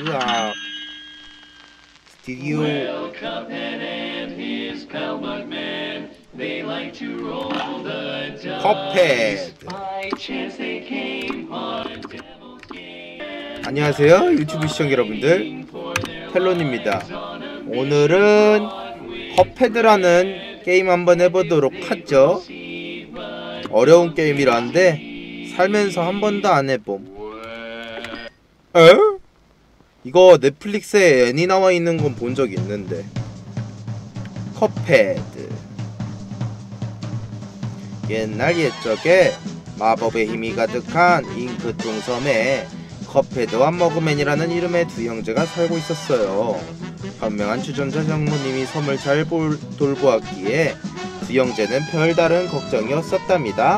으악. 스튜디오. 컵헤드. 안녕하세요 유튜브 시청자 여러분들, 텔론입니다. 오늘은 컵헤드라는 게임 한번 해보도록 하죠. 어려운 게임이라는데 살면서 한 번도 안 해봄. 에? 이거 넷플릭스에 애니 나와 있는 건 본 적 있는데. 컵헤드. 옛날 옛적에 마법의 힘이 가득한 잉크통 섬에 컵헤드와 머그맨이라는 이름의 두 형제가 살고 있었어요. 현명한 주전자 장모님이 섬을 잘 돌보았기에 두 형제는 별다른 걱정이 없었답니다.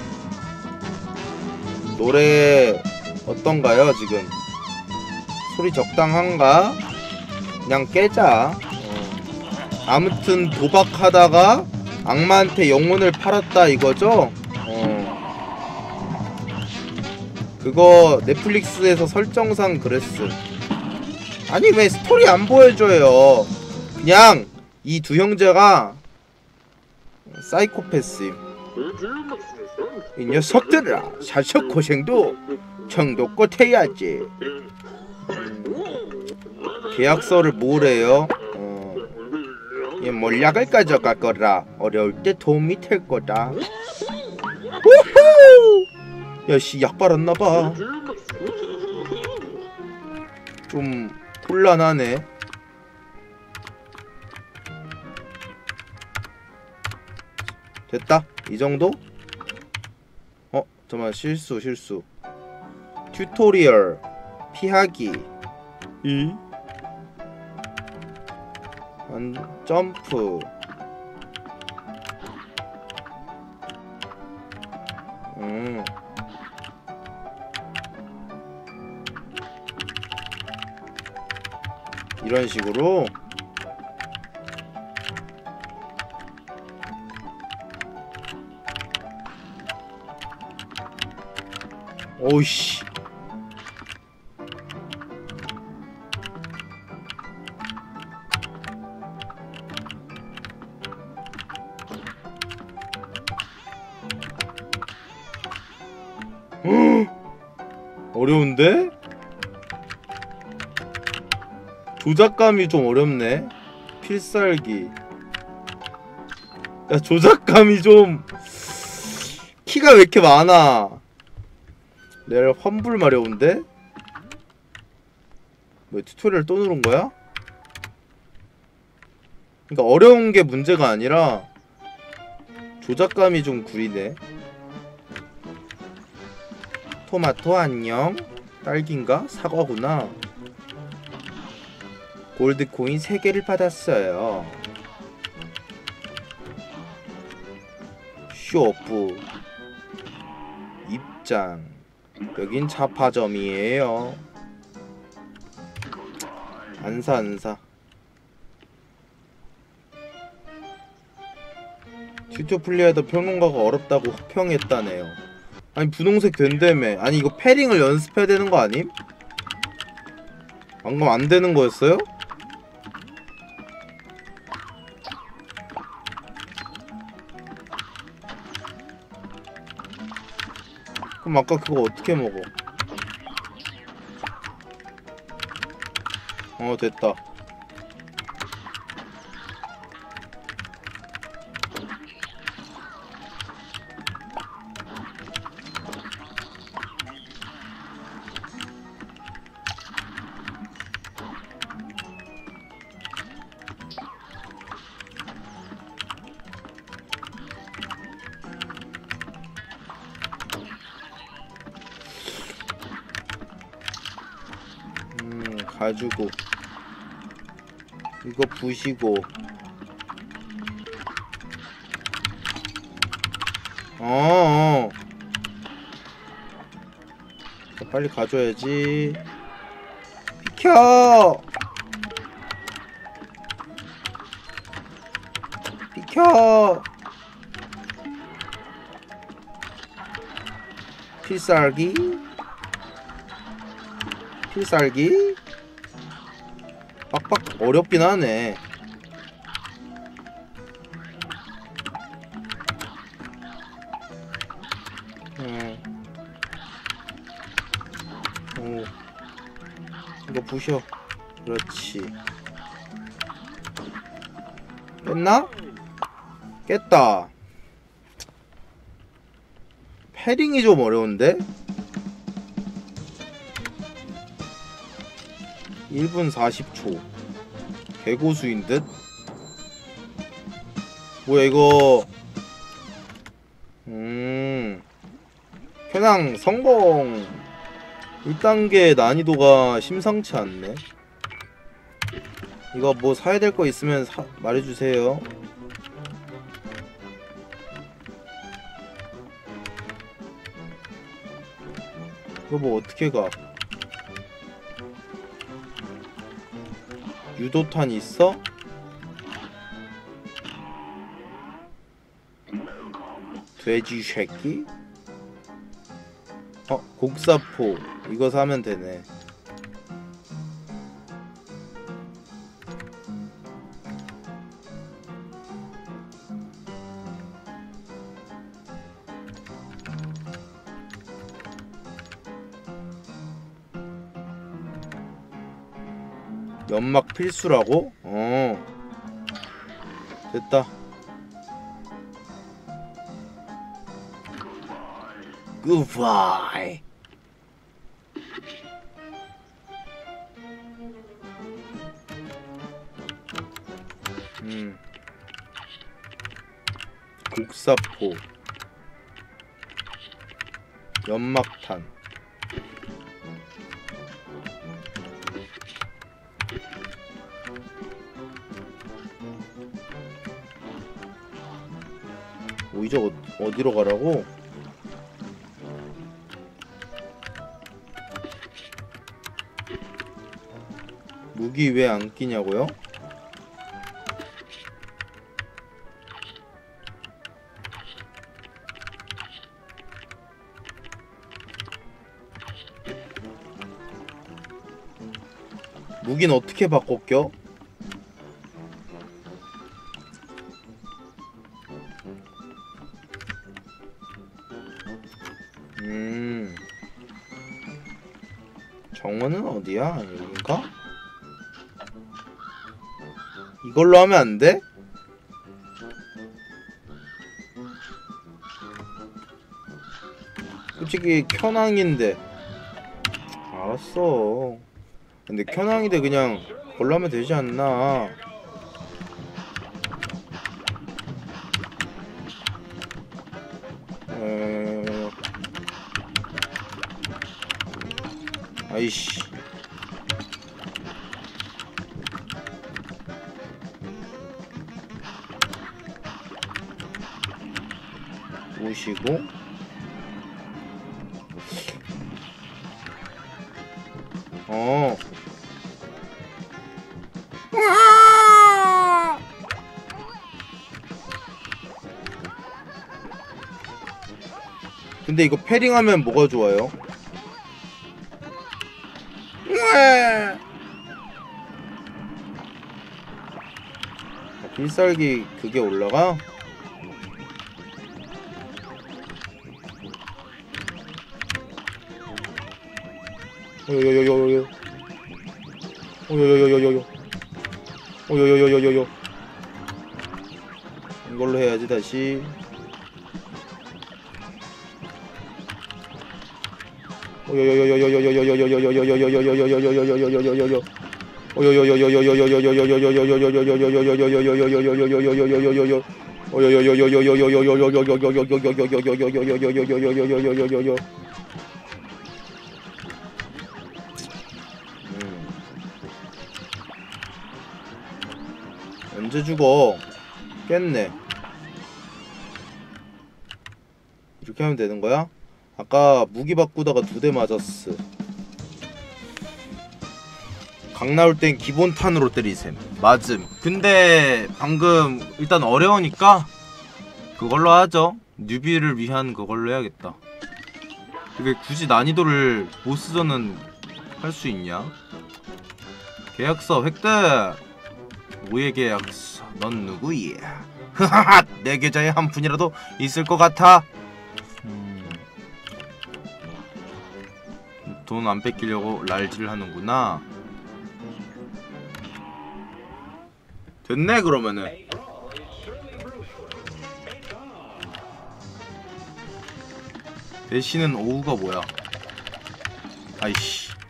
노래 어떤가요 지금? 소리 적당한가? 그냥 깨자. 아무튼 도박하다가 악마한테 영혼을 팔았다 이거죠? 그거 넷플릭스에서 설정상 그랬음. 아니 왜 스토리 안 보여줘요? 그냥 이 두 형제가 사이코패스임. 이 녀석들아, 사서 고생도 정도껏 해야지. 계약서를 뭐래요? 얘 몰약을 가져갈 거라. 어려울 때 도움이 될 거다. 우후! 야씨 약 빨았나봐. 좀 곤란하네. 됐다. 이 정도? 잠깐만. 실수. 튜토리얼 피하기 점프. 이런 식으로. 오이씨. 어려운데? 조작감이 좀 어렵네. 필살기. 야 조작감이 좀 키가 왜 이렇게 많아. 내가 환불 마려운데? 뭐 튜토리얼 또 누른 거야? 그러니까 어려운 게 문제가 아니라 조작감이 좀 구리네. 토마토 안녕. 딸기인가? 사과구나. 골드코인 3개를 받았어요. 쇼프. 입장. 여긴 잡화점이에요. 안사. 튜토 플레이하다 평론가가 어렵다고 호평했다네요. 아니 분홍색 된다며. 아니 이거 패링을 연습해야 되는 거 아님? 방금 안 되는 거였어요? 그럼 아까 그거 어떻게 먹어? 됐다. 가지고 이거 부시고. 자, 빨리 가져야지. 비켜. 필살기. 어렵긴 하네. 오, 이거 부셔. 그렇지. 깼나? 깼다. 패링이 좀 어려운데? 1분 40초. 개고수인 듯? 뭐야 이거. 그냥 성공. 1단계 난이도가 심상치 않네. 이거 뭐 사야 될 거 있으면 말해주세요. 이거 뭐 어떻게 가? 유도탄 있어? 돼지 새끼? 곡사포. 이거 사면 되네. 연막 필수라고? 됐다. 굿바이. 곡사포, 연막탄. 이제 어디로 가라고? 무기 왜 안 끼냐고요? 무기는 어떻게 바꿔 껴? 정원은 어디야? 여긴가? 이걸로 하면 안 돼? 솔직히 켜낭인데. 알았어. 근데 켜낭인데 그냥 걸로 하면 되지 않나? 아이씨. 오시고. 근데 이거 패링하면 뭐가 좋아요? 필살기 그게 올라가? 오요요요요요 오요요요요요 오요요요요요 이걸로 해야지 다시. 언제 죽어? 깼네. 이렇게 하면 되는 거야? 아까 무기 바꾸다가 2대 맞았어. 각 나올 땐 기본 탄으로 때리셈. 맞음. 근데 방금 일단 어려우니까 그걸로 하죠. 뉴비를 위한 그걸로 해야겠다. 왜 굳이 난이도를 보스전은 할 수 있냐? 계약서 획득. 뭐의 계약서? 넌 누구야? 흐하하! 내 계좌에 한 푼이라도 있을 것 같아. 돈 안 뺏기려고 랄질을 하는구나. 됐네 그러면은. 대시는 오후가 뭐야? 아이씨.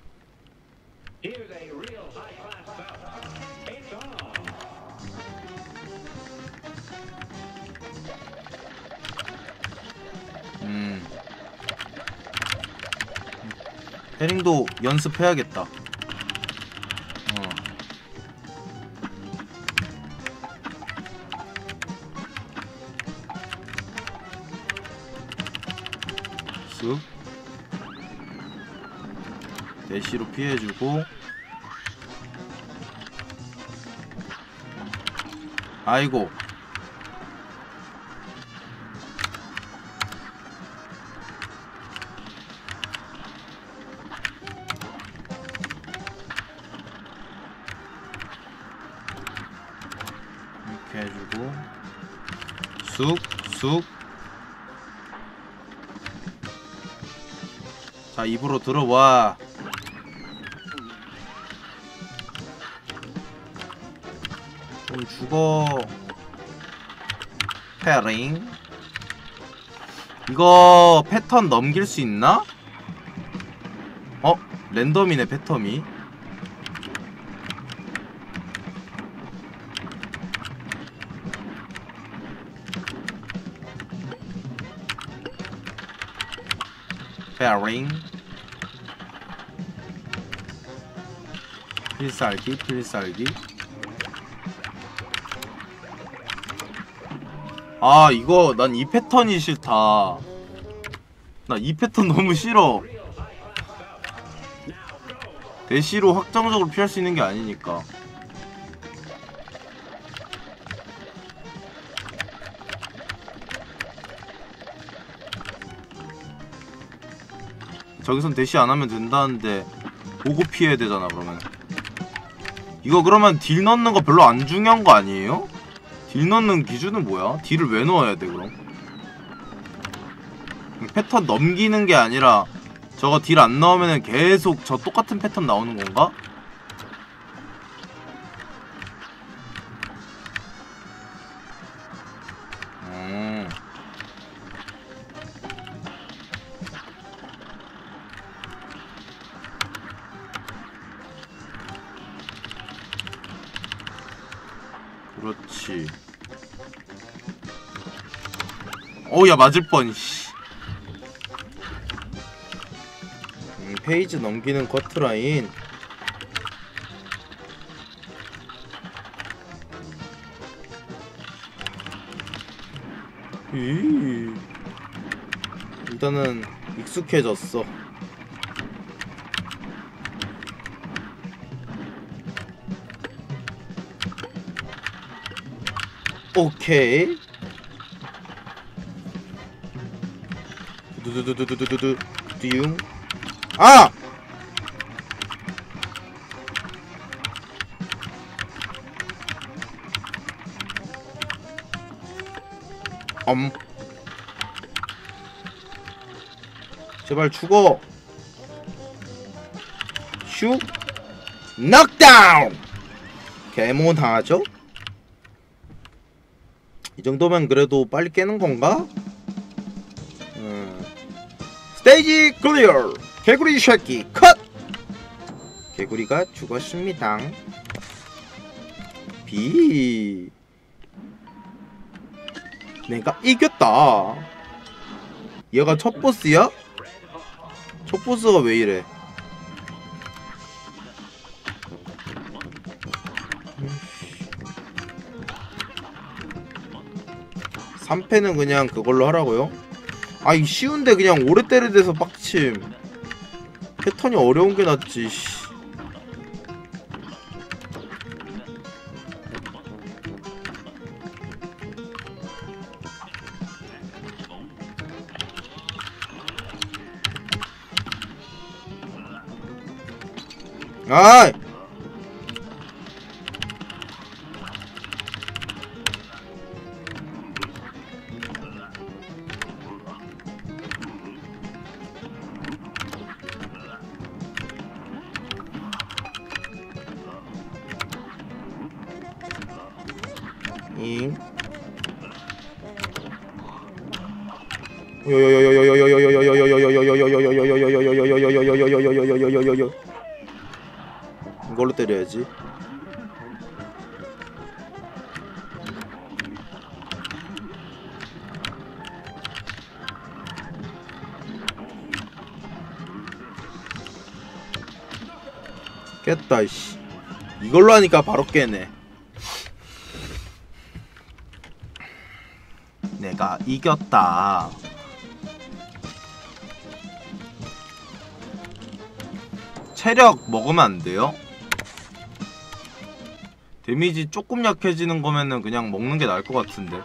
헤링도 연습해야겠다. 쓱 대시로 피해주고. 아이고. 이렇게 해주고 쑥쑥. 자, 입으로 들어와. 좀 죽어. 패링. 이거 패턴 넘길 수 있나? 랜덤이네 패턴이. 패링. 필살기 필살기. 아 이거 난 이 패턴이 싫다. 나 이 패턴 너무 싫어. 대시로 확정적으로 피할 수 있는 게 아니니까. 저기선 대시 안 하면 된다는데 보고 피해야 되잖아 그러면. 이거 그러면 딜 넣는 거 별로 안 중요한 거 아니에요? 딜 넣는 기준은 뭐야? 딜을 왜 넣어야 돼 그럼? 패턴 넘기는 게 아니라 저거 딜 안 넣으면은 계속 저 똑같은 패턴 나오는 건가? 그렇지. 야 맞을 뻔. 씨. 페이지 넘기는 커트라인. 일단은 익숙해졌어. 오케이. 두두두두두두두 듀용. 아! 제발 죽어. 슉. 넉다운. 개모 당하죠? 이 정도면 그래도 빨리 깨는 건가? 스테이지 클리어. 개구리 새끼 컷. 개구리가 죽었습니다. 비. 내가 이겼다. 얘가 첫 보스야? 첫 보스가 왜 이래? 3패는 그냥 그걸로 하라고요? 이 쉬운데 그냥 오래 때려 대서 빡침. 패턴이 어려운 게 낫지. 아이! 잉. 이걸로 때려야지. 깼다 이씨. 이걸로 하니까 바로 깨네. 내가 이겼다. 체력 먹으면 안 돼요? 데미지 조금 약해지는 거면은 그냥 먹는 게 나을 것 같은데.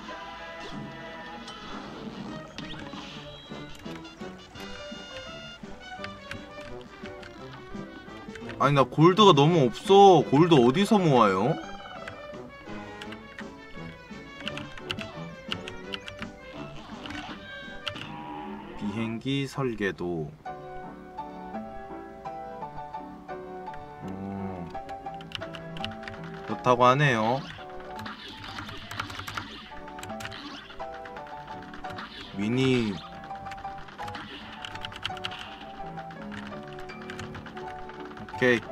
아니 나 골드가 너무 없어. 골드 어디서 모아요? 비행기 설계도. 그렇다고 하네요. 미니 오케이.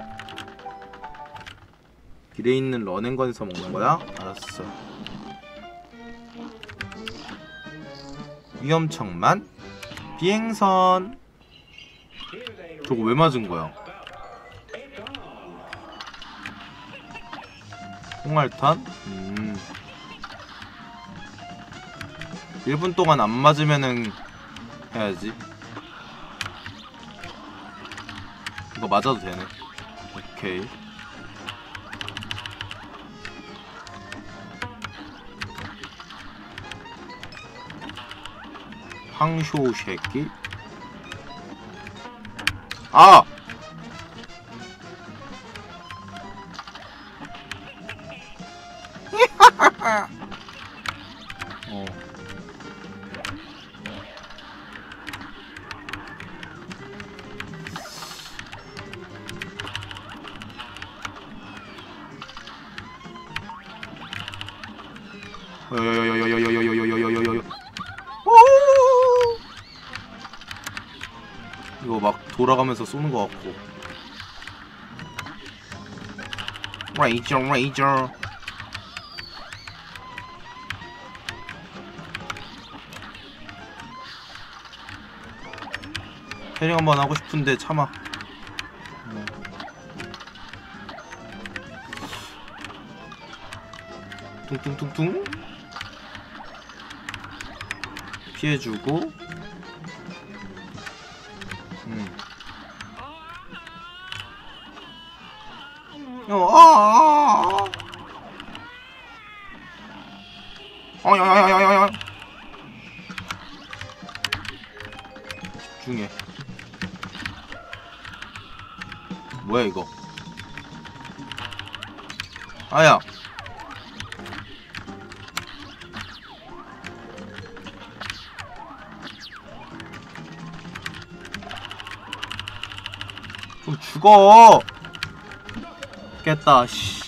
길에 있는 런앤건에서 먹는 거야? 알았어. 위험천만 비행선. 저거 왜 맞은 거야? 홍알탄? 1분 동안 안 맞으면은 해야지. 이거 맞아도 되네. 오케이. 황쇼 새끼. 아! 이거 막 돌아가면서 쏘는 것 같고. 레이저 패링 한번 하고 싶은데 참아. 퉁퉁퉁퉁 피해주고. 집중해. 뭐야 이거? 아야. 좀 죽어. 깼다. 씨.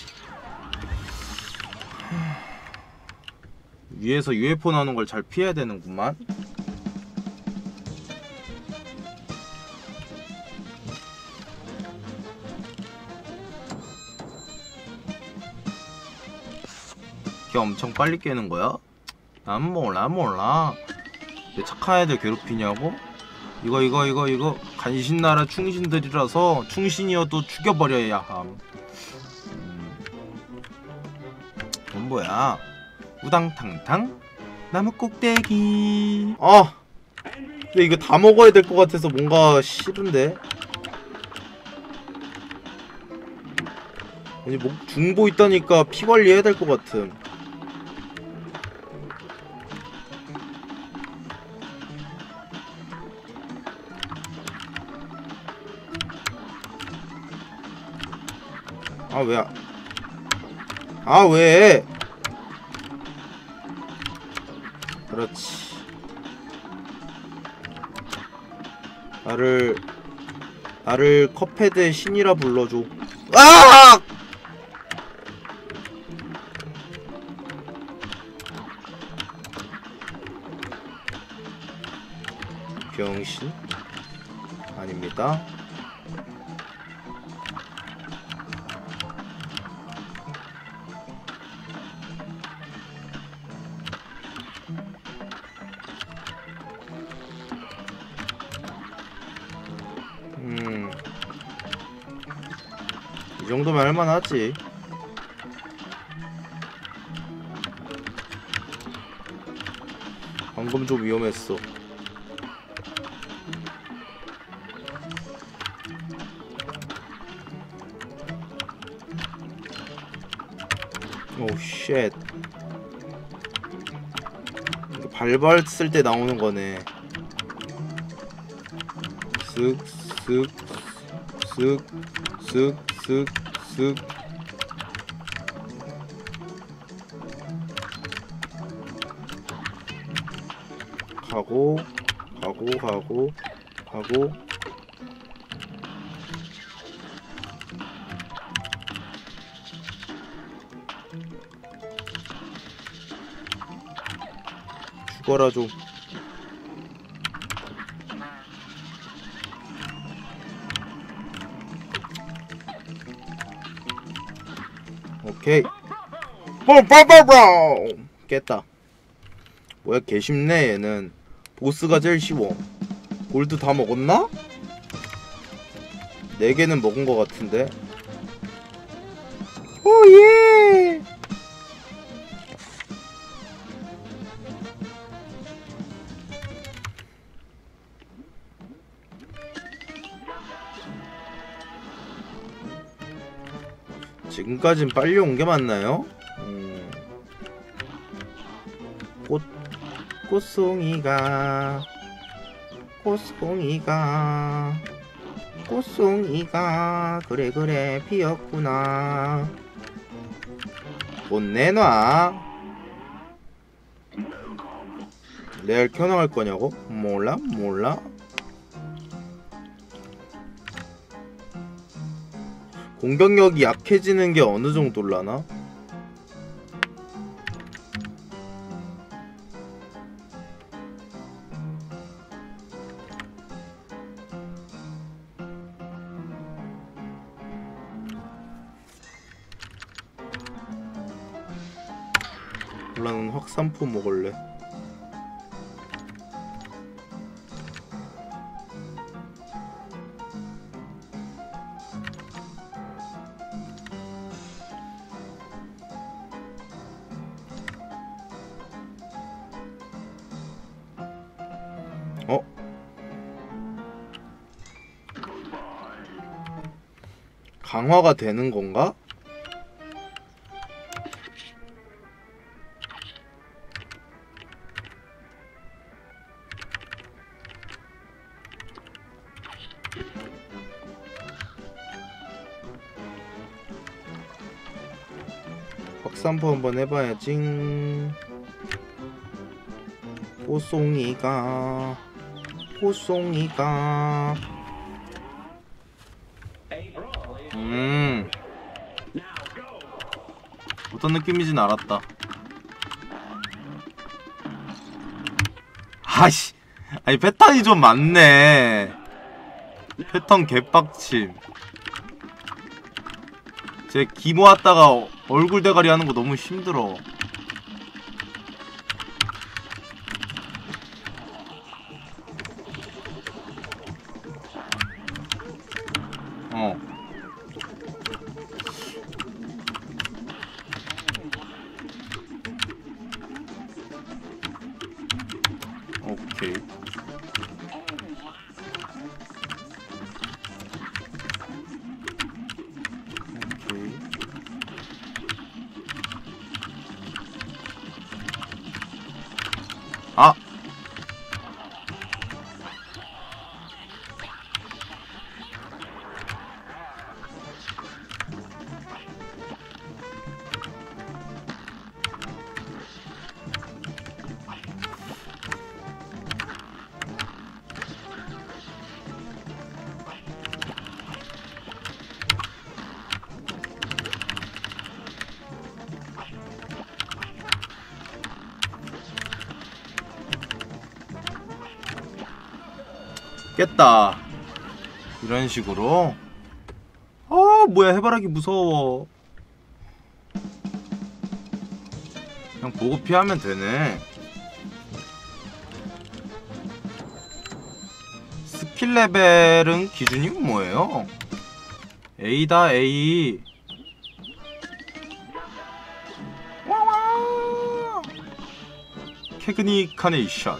위에서 UFO 나오는 걸 잘 피해야 되는구만. 걔 엄청 빨리 깨는 거야? 난 몰라. 왜 착한 애들 괴롭히냐고? 이거 간신나라 충신들이라서 충신이어도 죽여버려야 함. 이건 뭐야? 우당탕탕 나무 꼭대기. 아! 근데 이거 다 먹어야 될 것 같아서 뭔가 싫은데? 아니 뭐 중보 있다니까 피 관리해야 될 것 같음. 아 왜? 아 왜? 그렇지. 나를 컵헤드의 신이라 불러줘. 아! 제정신? 아닙니다. 이 정도면 할만하지. 방금 좀 위험했어. 오 쉣. 밟았을 때 나오는 거네. 쓱 가고 죽어라 좀. 오케이. 깼다. 뭐야 개 쉽네 얘는. 보스가 제일 쉬워. 골드 다 먹었나? 4개는 먹은 것 같은데. 오예. 지금까진 빨리 온 게 맞나요? 꽃송이가 그래 피었구나. 못 내놔. 레알 켜나갈 거냐고? 몰라. 공격력이 약해지는 게 어느 정도려나? 나는 확산포 먹을래. 강화가 되는 건가? 확산포 한번 해봐야지. 호송이가 어떤 느낌인지는 알았다. 아씨, 아니 패턴이 좀 많네. 패턴 개빡침. 제 기 모았다가 얼굴 대가리 하는 거 너무 힘들어. 오케이. 아! 깼다. 이런 식으로. 뭐야, 해바라기 무서워. 그냥 보고 피하면 되네. 스킬 레벨은 기준이 뭐예요? A다, A. 와와. 캐그니 카네이션.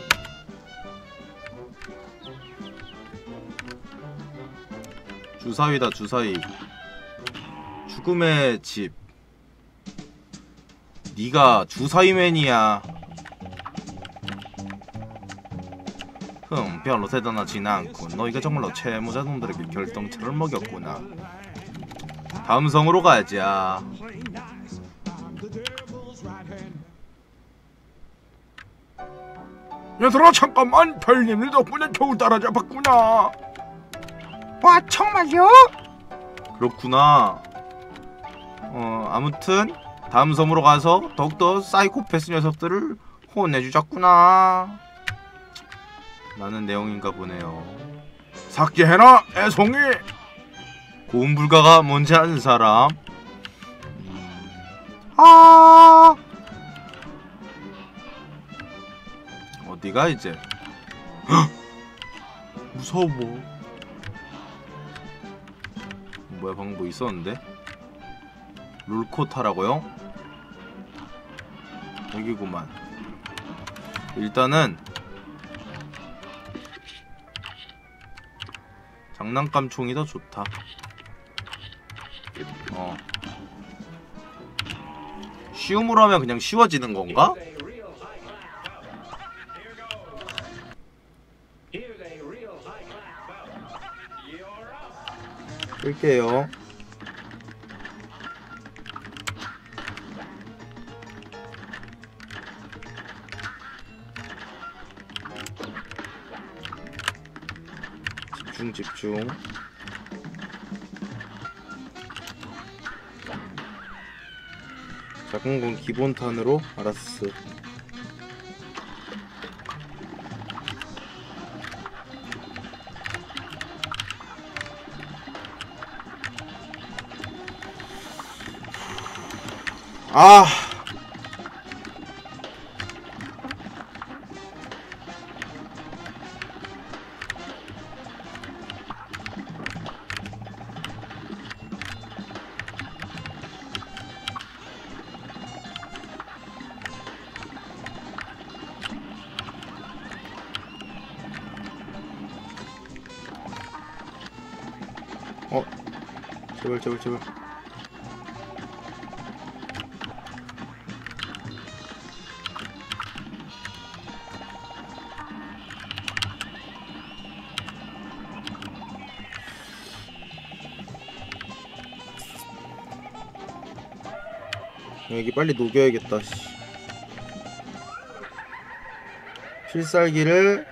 주사위다, 주사위. 죽음의 집. 네가 주사위맨이야. 별로 대단하진 않고 너희가 정말로 채무자놈들에게 결정체를 먹였구나. 다음 성으로 가자. 얘들아 잠깐만, 별님들 덕분에 겨우 따라잡았구나. 와, 정말요? 그렇구나. 아무튼 다음 섬으로 가서 더욱더 사이코패스 녀석들을 혼내주자꾸나. 라는 내용인가 보네요. 삭제해라 애송이. 고음 불가가 뭔지 아는 사람? 어디가 이제? 무서워. 뭐야, 방금 뭐 있었는데? 룰코 타라고요? 여기구만. 일단은 장난감 총이 더 좋다. 쉬움으로 하면 그냥 쉬워지는 건가? 끌게요. 집중, 집중. 작은 건 기본탄으로? 알았어. 아! 제발, 제발, 제발. 여기 빨리 녹여야겠다. 필살기를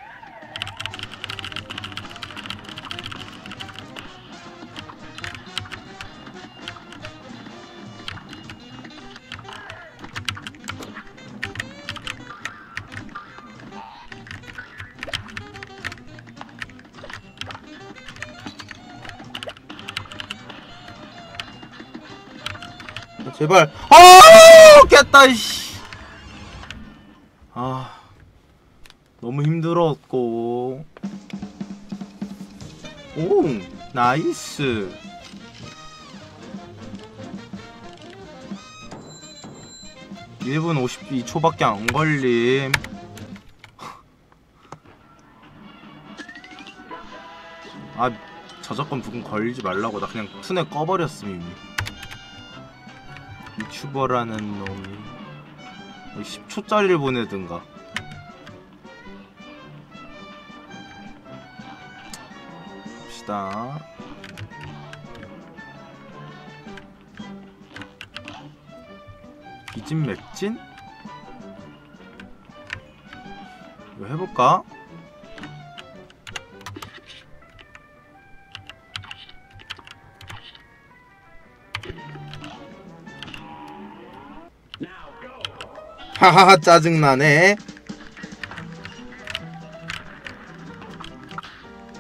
제발. 깼다 이씨. 너무 힘들었고. 오, 나이스. (1분 52초밖에 안 걸림). 저작권 부금 걸리지 말라고 나 그냥 툰에 꺼버렸음 이미. 유튜버라는 놈이 10초짜리를 보내든가. 봅시다. 이진 맥진? 이거 해볼까? 하하하, 짜증나네.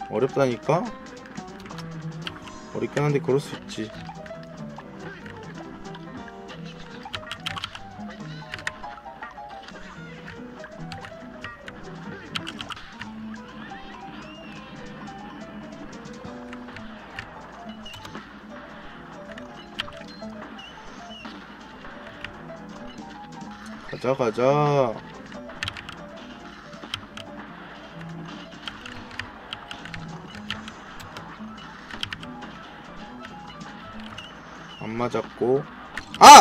어렵다니까? 어렵긴 한데 그럴 수 있지. 가자 가자. 안 맞았고. 아!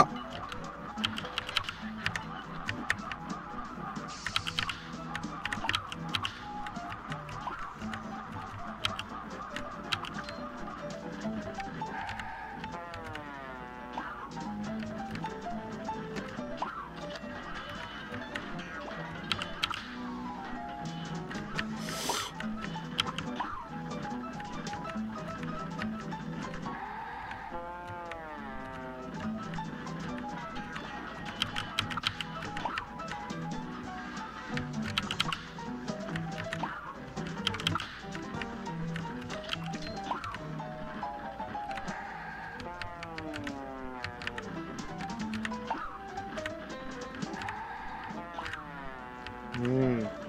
음.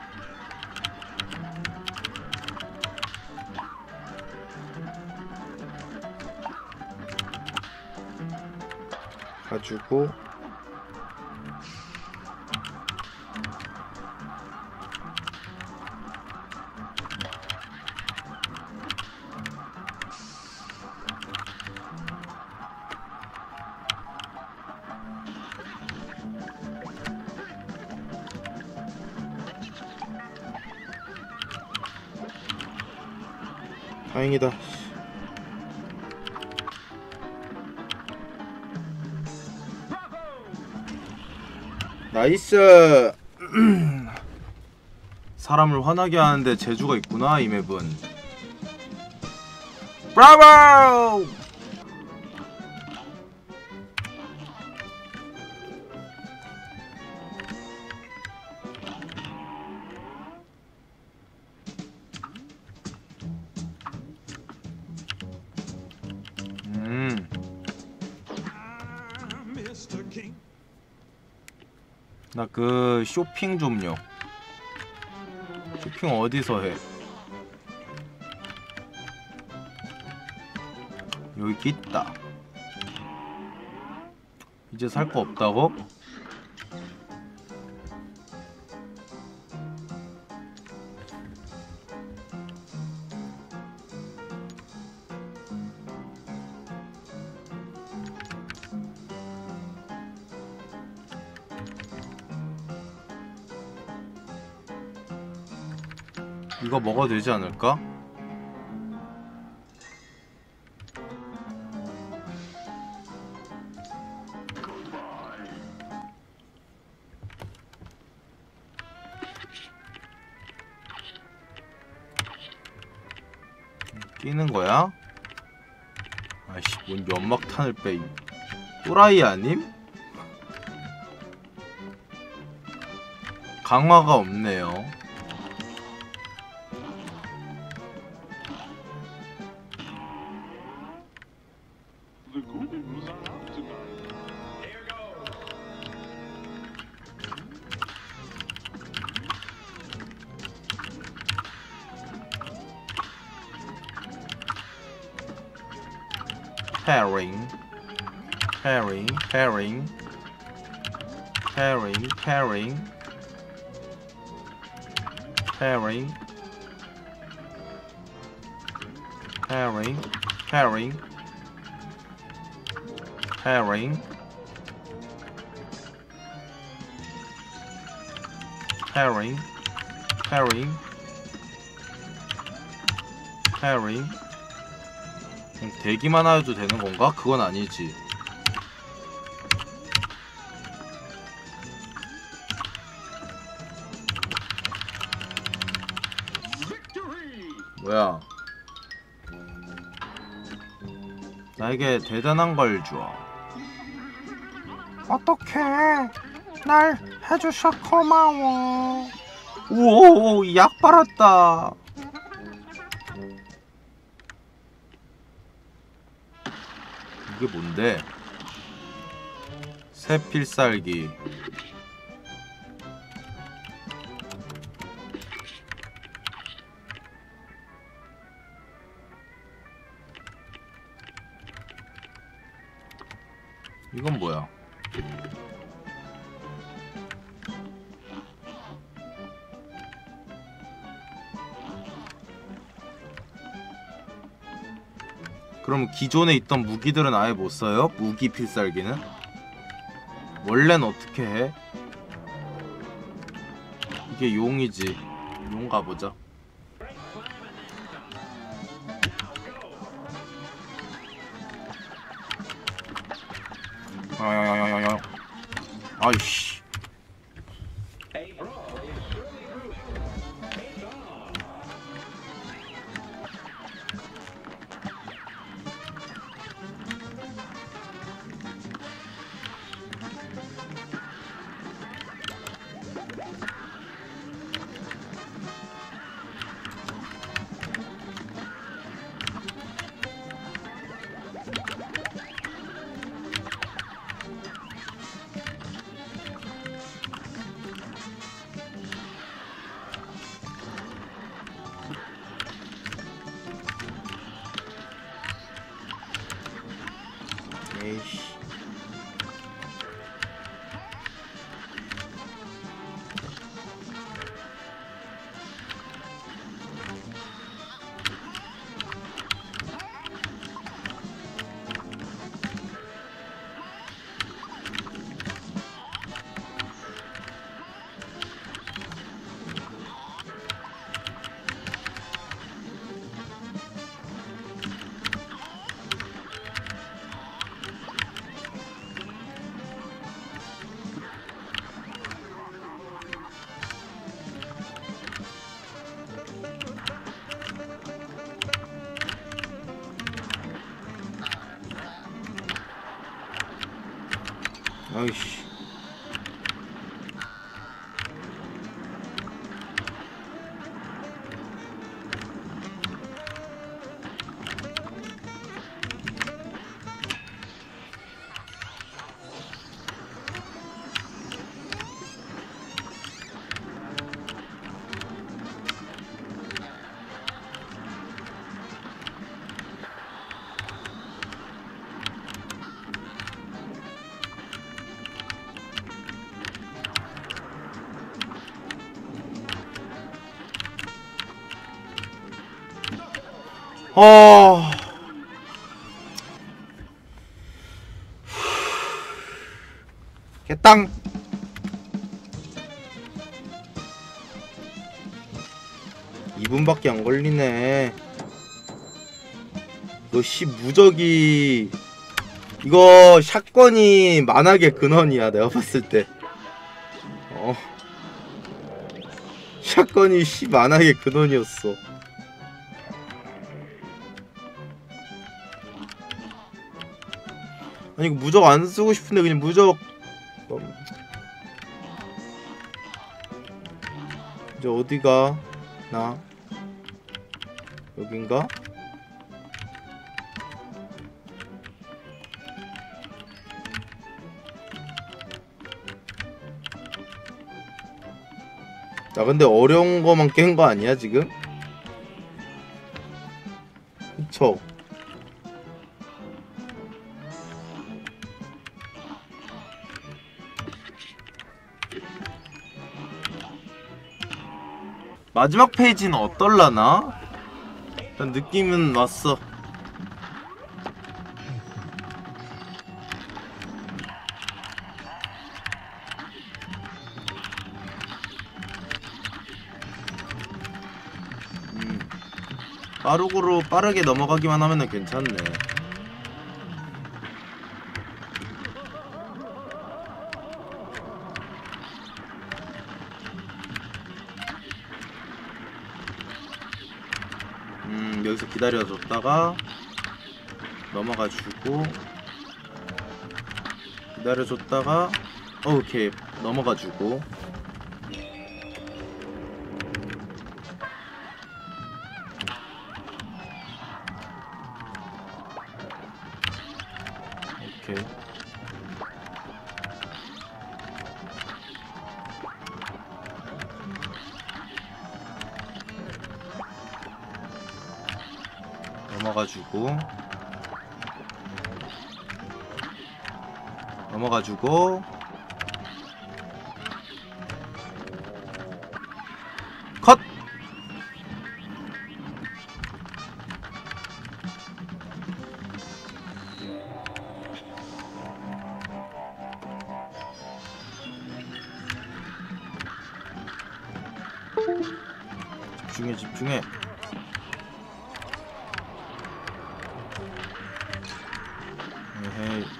가지고 다행이다. 나이스. 사람을 화나게 하는데 재주가 있구나 이 맵은. 브라보! 나 그 쇼핑 좀요. 쇼핑 어디서 해? 여기 있다. 이제 살 거 없다고? 이거 먹어도 되지 않을까? 끼는 거야? 아이씨, 뭔 연막탄을 빼. 또라이 아님? 강화가 없네요. Pairing, pairing, pairing, pairing, pairing, pairing, pairing, pairing, pairing, pairing, pairing, pairing. 대기만 해도 되는 건가? 그건 아니지. 뭐야? 나에게 대단한 걸 줘. 어떡해. 날 해주셔 고마워. 오, 약 빨았다. 이게 뭔데? 새 필살기. 이건 뭐야? 그럼 기존에 있던 무기들은 아예 못 써요? 무기 필살기는? 원래는 어떻게 해? 이게 용이지. 용 가보자. 야야야야야. 아이씨. 에이씨. 아이씨. 개땅. (2분밖에) 안 걸리네. 이거 무적이 이거 샷건이 만악의 근원이야 내가 봤을 때. 샷건이 만악의 근원이었어. 아니 이거 무적 안 쓰고 싶은데 그냥 무적. 이제 어디가? 나 여긴가? 나 근데 어려운 거만 깬 거 아니야 지금? 그쵸? 마지막 페이지는 어떨라나? 일단 느낌은 왔어. 빠르고로 빠르게 넘어가기만 하면은 괜찮네. 여기서 기다려줬다가 넘어가주고 기다려줬다가 오케이 넘어가주고. 넘어가주고 컷! 집중해. 에헤이.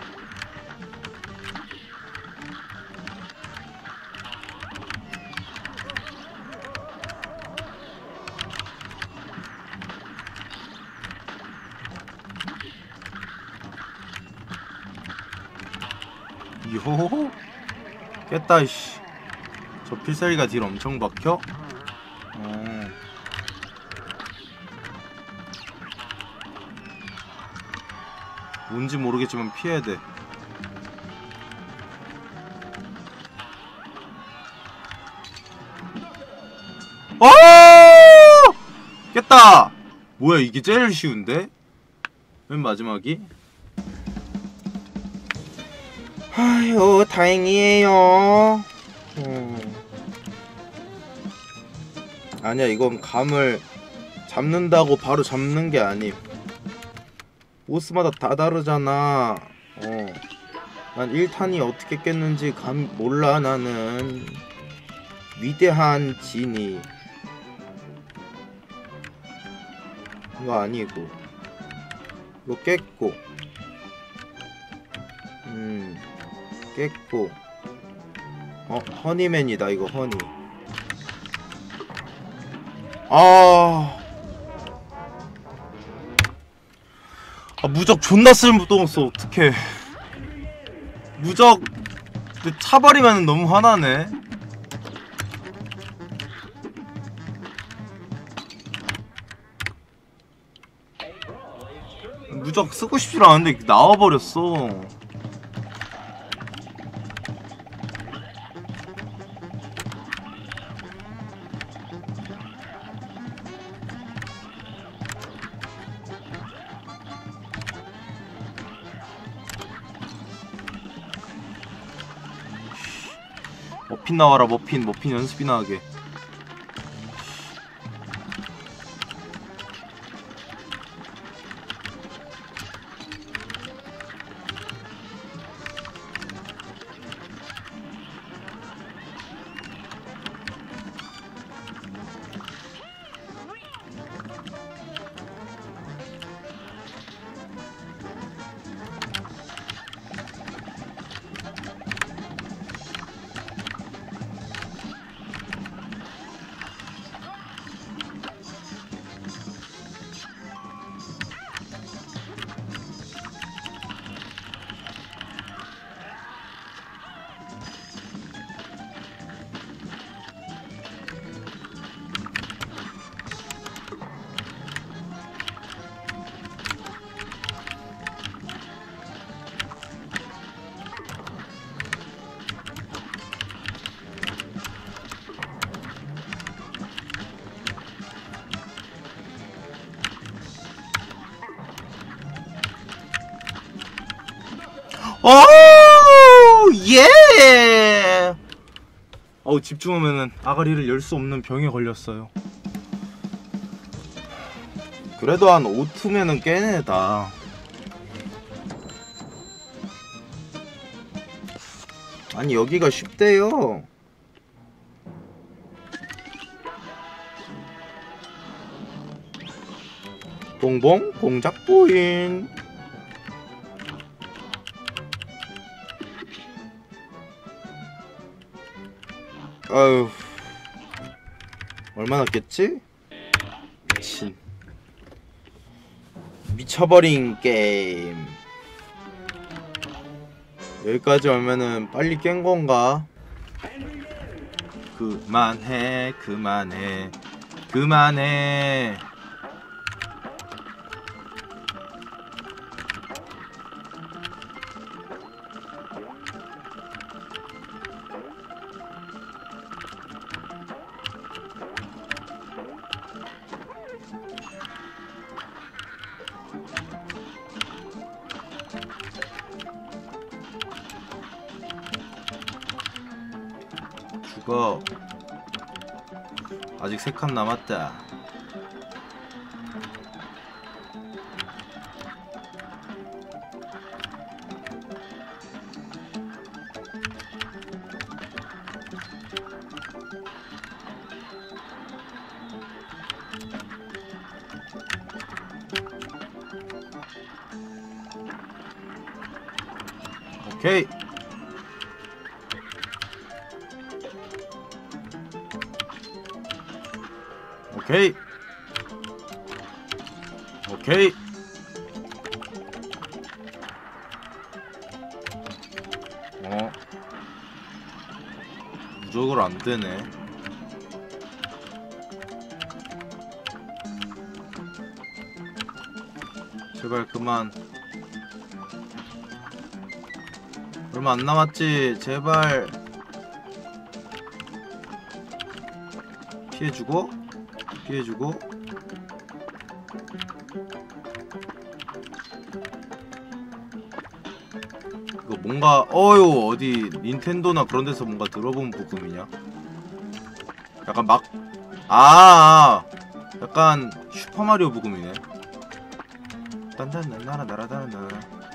요호호 깼다 이씨. 저 필살기가 딜 엄청 박혀? 뭔지 모르겠지만 피해야 돼. 깼다! 뭐야 이게 제일 쉬운데? 맨 마지막이? 아유 다행이에요. 아니야 이건 감을 잡는다고 바로 잡는 게 아님. 보스마다 다 다르잖아. 난 1탄이 어떻게 깼는지 몰라. 나는 위대한 지니 이거 아니고 이거 깼고 깼고 허니맨이다 이거 허니. 무적 존나 쓸모없어. 어떡해. 무적 차버리면 너무 화나네. 무적 쓰고 싶지 않은데 나와버렸어. 머핀 나와라. 머핀 연습이나 하게. 예! 집중하면은 아가리를 열 수 없는 병에 걸렸어요. 그래도 한 5투면은 깨내다. 아니 여기가 쉽대요. 봉봉 공작보인. 아유 얼마나 깼지? 미친 미쳐버린 게임. 여기까지 오면은 빨리 깬 건가? 그만해. 고. 아직 3칸 남았다. 오케이. 오케이. 오케이. 무적으로 안 되네. 제발 그만. 얼마 안 남았지. 제발. 피해주고 피해주고. 이거 뭔가 어휴 어디 닌텐도나 그런 데서 뭔가 들어본 부금이냐? 약간 막 약간 슈퍼마리오 부금이네. 딴딴딴 나라 나라다나.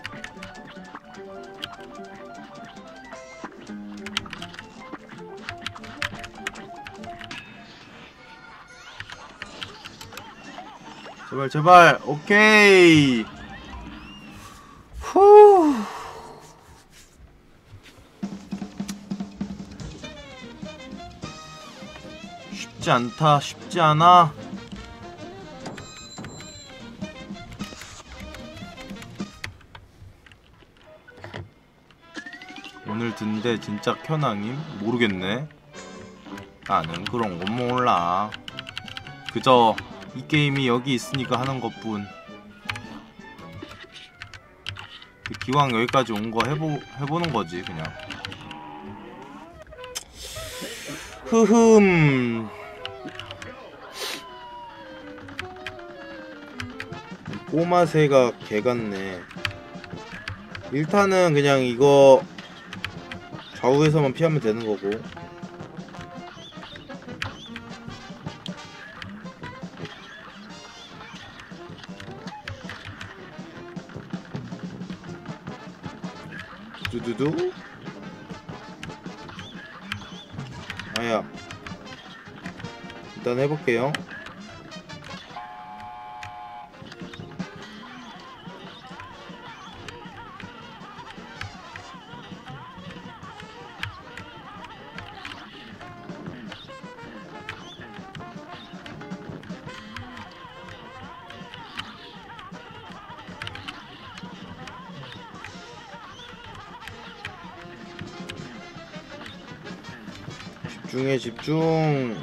제발 제발. 오케이. 후. 쉽지 않다. 쉽지 않아. 오늘 든데 진짜 켜낭임? 모르겠네. 나는 그런 건 몰라. 그저 이 게임이 여기 있으니까 하는 것뿐. 기왕 여기까지 온 거 해보는 거지 그냥. 흐흠. 꼬마새가 개같네. 1탄은 그냥 이거 좌우에서만 피하면 되는 거고. 두두두. 아야. 일단 해볼게요. 집중해 집중.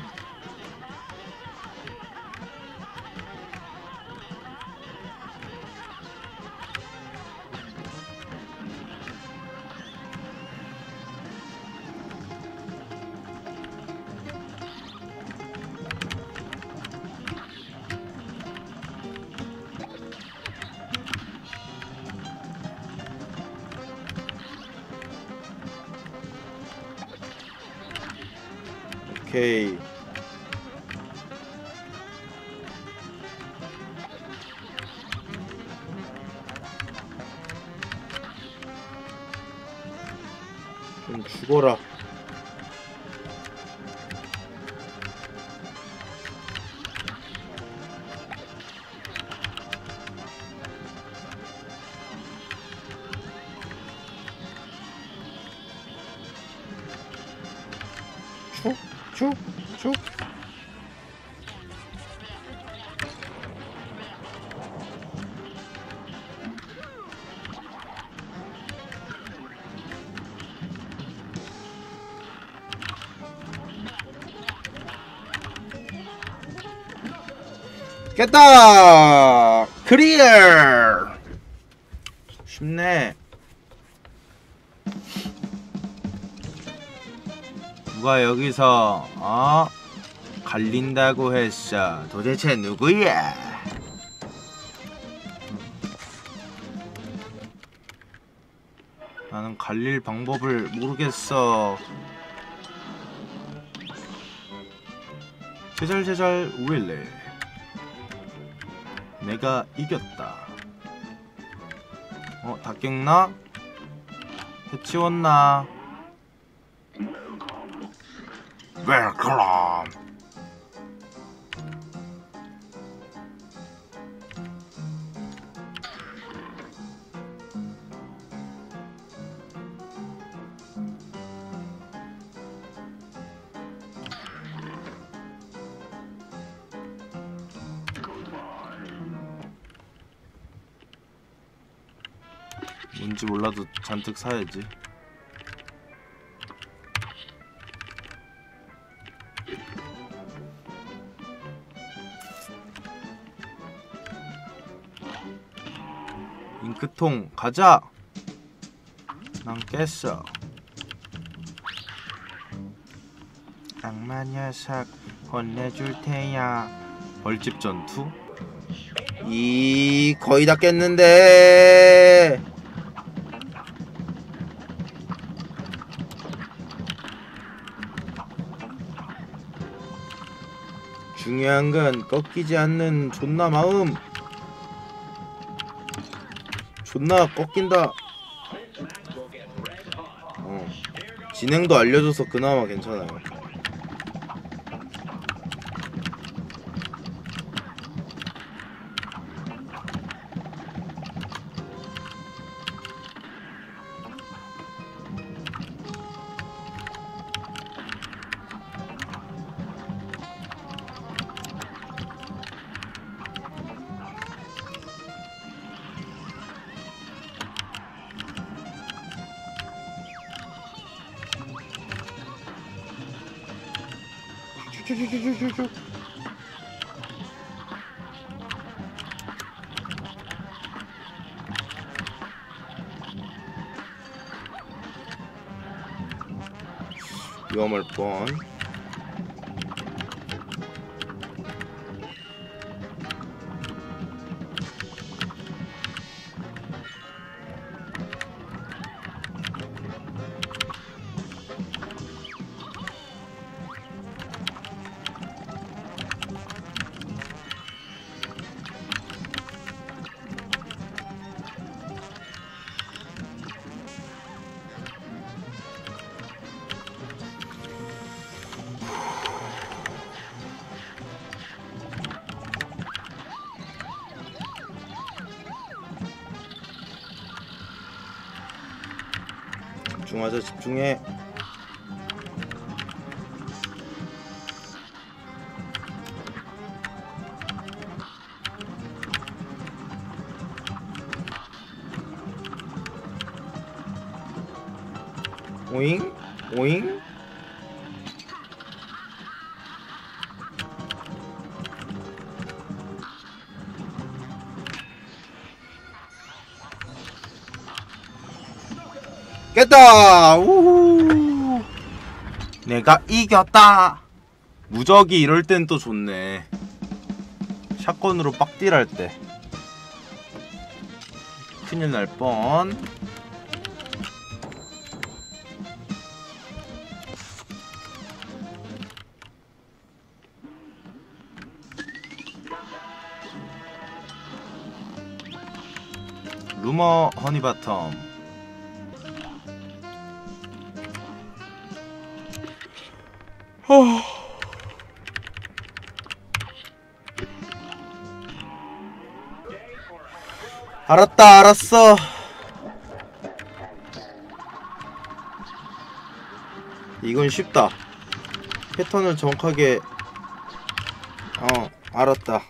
오케이. 좀 죽어라. 쭉. 깼다! 클리어! 쉽네. 누가 여기서 갈린다고 했어. 도대체 누구야? 나는 갈릴 방법을 모르겠어. 제잘제잘 우일래. 내가 이겼다. 다 깼나? 해치웠나? 웰컴. 뭔지 몰라도 잔뜩 사야지. 잉크통 가자. 난 깼어. 악마 녀석 혼내줄 테야. 벌집 전투? 거의 다 깼는데. 중요한 건 꺾이지 않는 존나 마음. 존나 꺾인다. 진행도 알려줘서 그나마 괜찮아요. 쭈쭈쭈쭈쭈쭈. 위험할 뻔. 집중하자. 집중해. 오잉? 오잉? 깼다! 우후! 내가 이겼다! 무적이 이럴 땐 또 좋네. 샷건으로 빡딜할 때. 큰일 날 뻔. 루머 허니바텀. 알았다, 알았어. 이건 쉽다. 패턴을 정확하게. 알았다.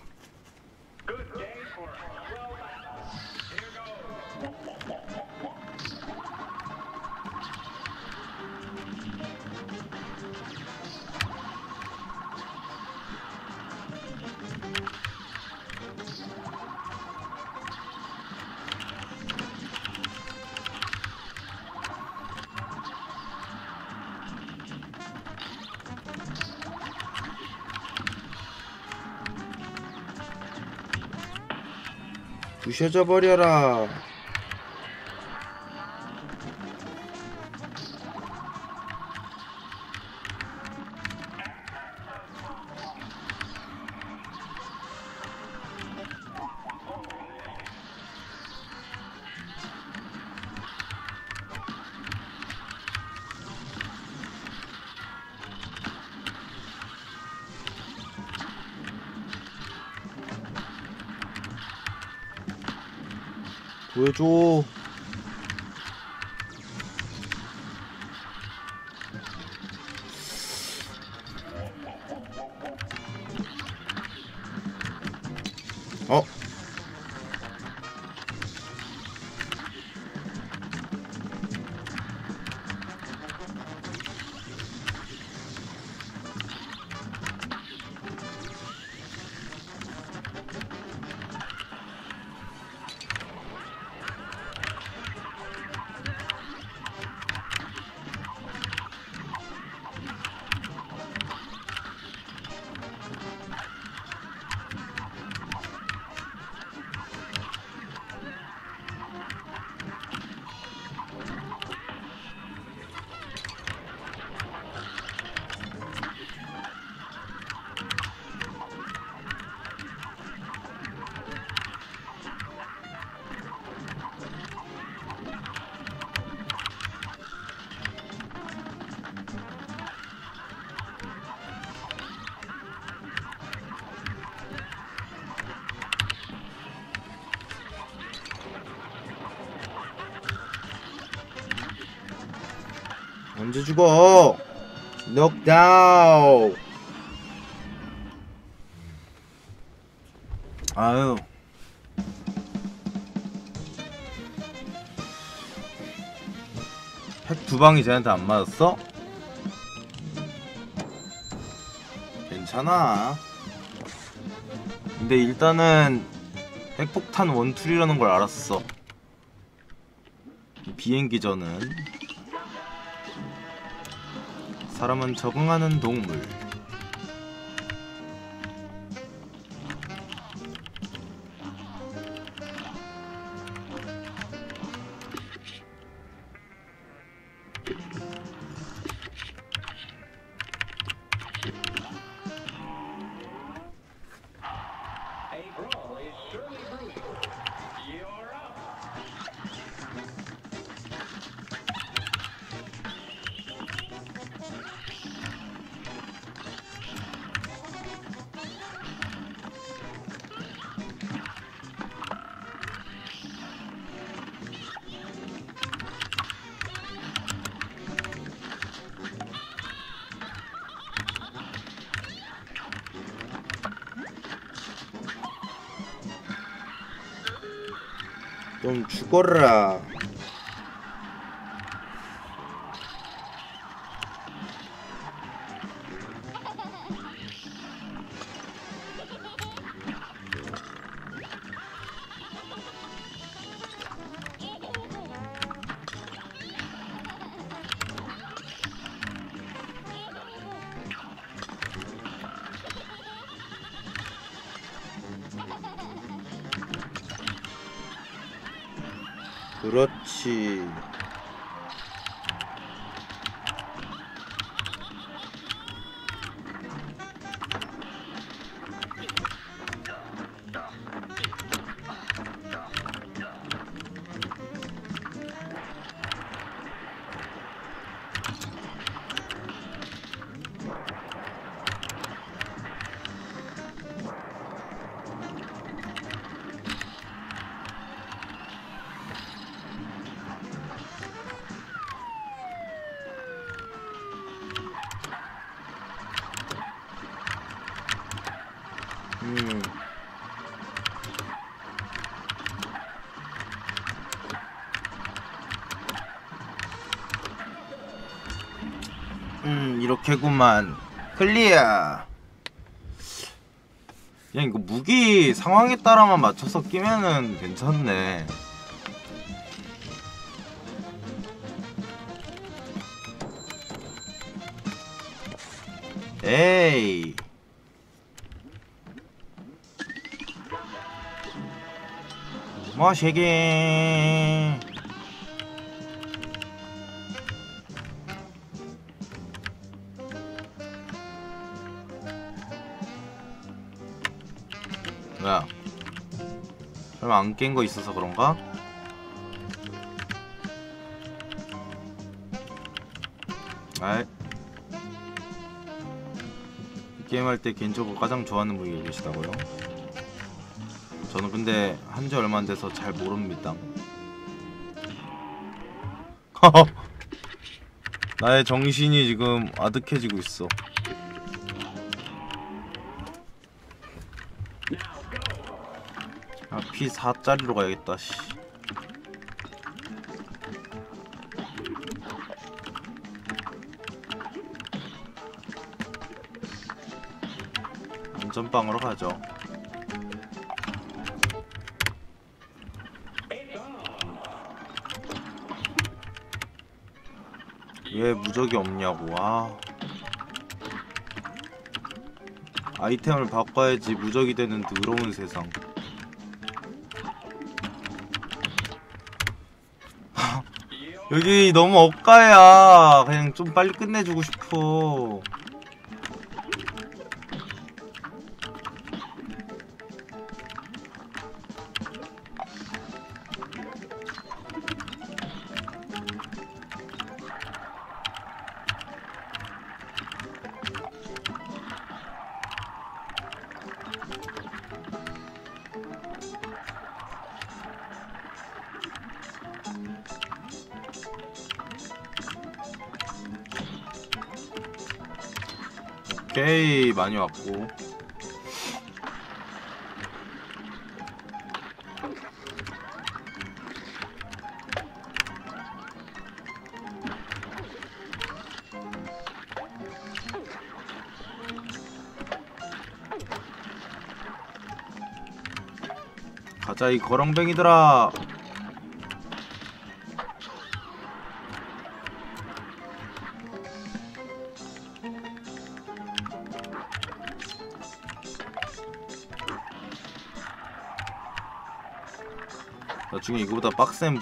부셔져 버려라. 보여줘. 어? 언제 죽어? 넉다운. 아유. 핵 두 방이 쟤한테 안 맞았어? 괜찮아. 근데 일단은 핵폭탄 원툴이라는 걸 알았어. 비행기전은 사람은 적응하는 동물. 좀 죽어라. 그렇지. 이렇게구만. 클리어. 그냥 이거 무기 상황에 따라만 맞춰서 끼면은 괜찮네. 에이. 마시게. 뭐야? 설마 안 깬 거 있어서 그런가? 아이. 게임할 때 개인적으로 가장 좋아하는 분이 계시다고요? 저는 근데 한지 얼마 안 돼서 잘 모릅니다. 나의 정신이 지금 아득해지고 있어. 아, P4짜리로 가야겠다, 씨. 안전빵으로 가죠. 왜 무적이 없냐고. 아이템을 바꿔야지 무적이 되는 더러운 세상. 여기 너무 억가야. 그냥 좀 빨리 끝내주고 싶어. 오케이, 많이 왔고. 가자, 이 거렁뱅이들아. 나중에 이거보다 빡센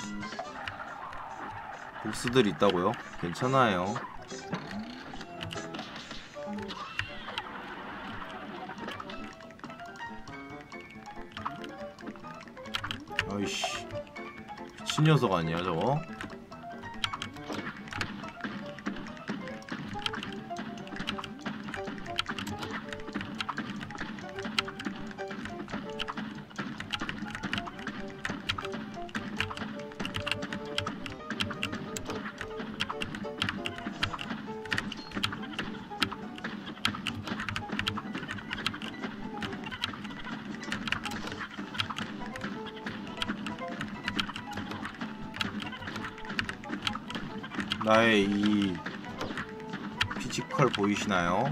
보스들이 있다고요? 괜찮아요. 아이씨, 미친 녀석 아니야 저거? 나의 이 피지컬 보이시나요?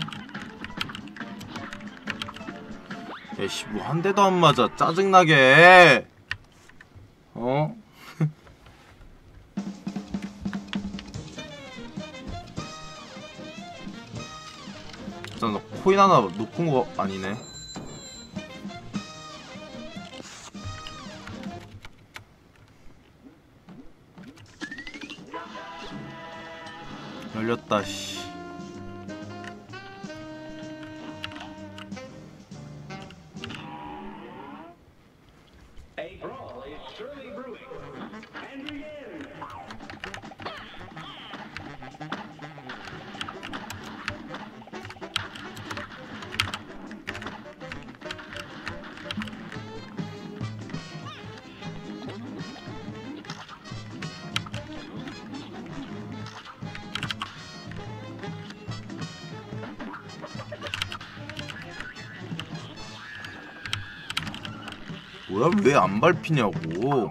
야씨, 뭐 한 대도 안 맞아. 짜증나게. 어? 일단 나 코인 하나 놓은 거 아니네. 열렸다, 씨. 뭐야, 왜 안 밟히냐고.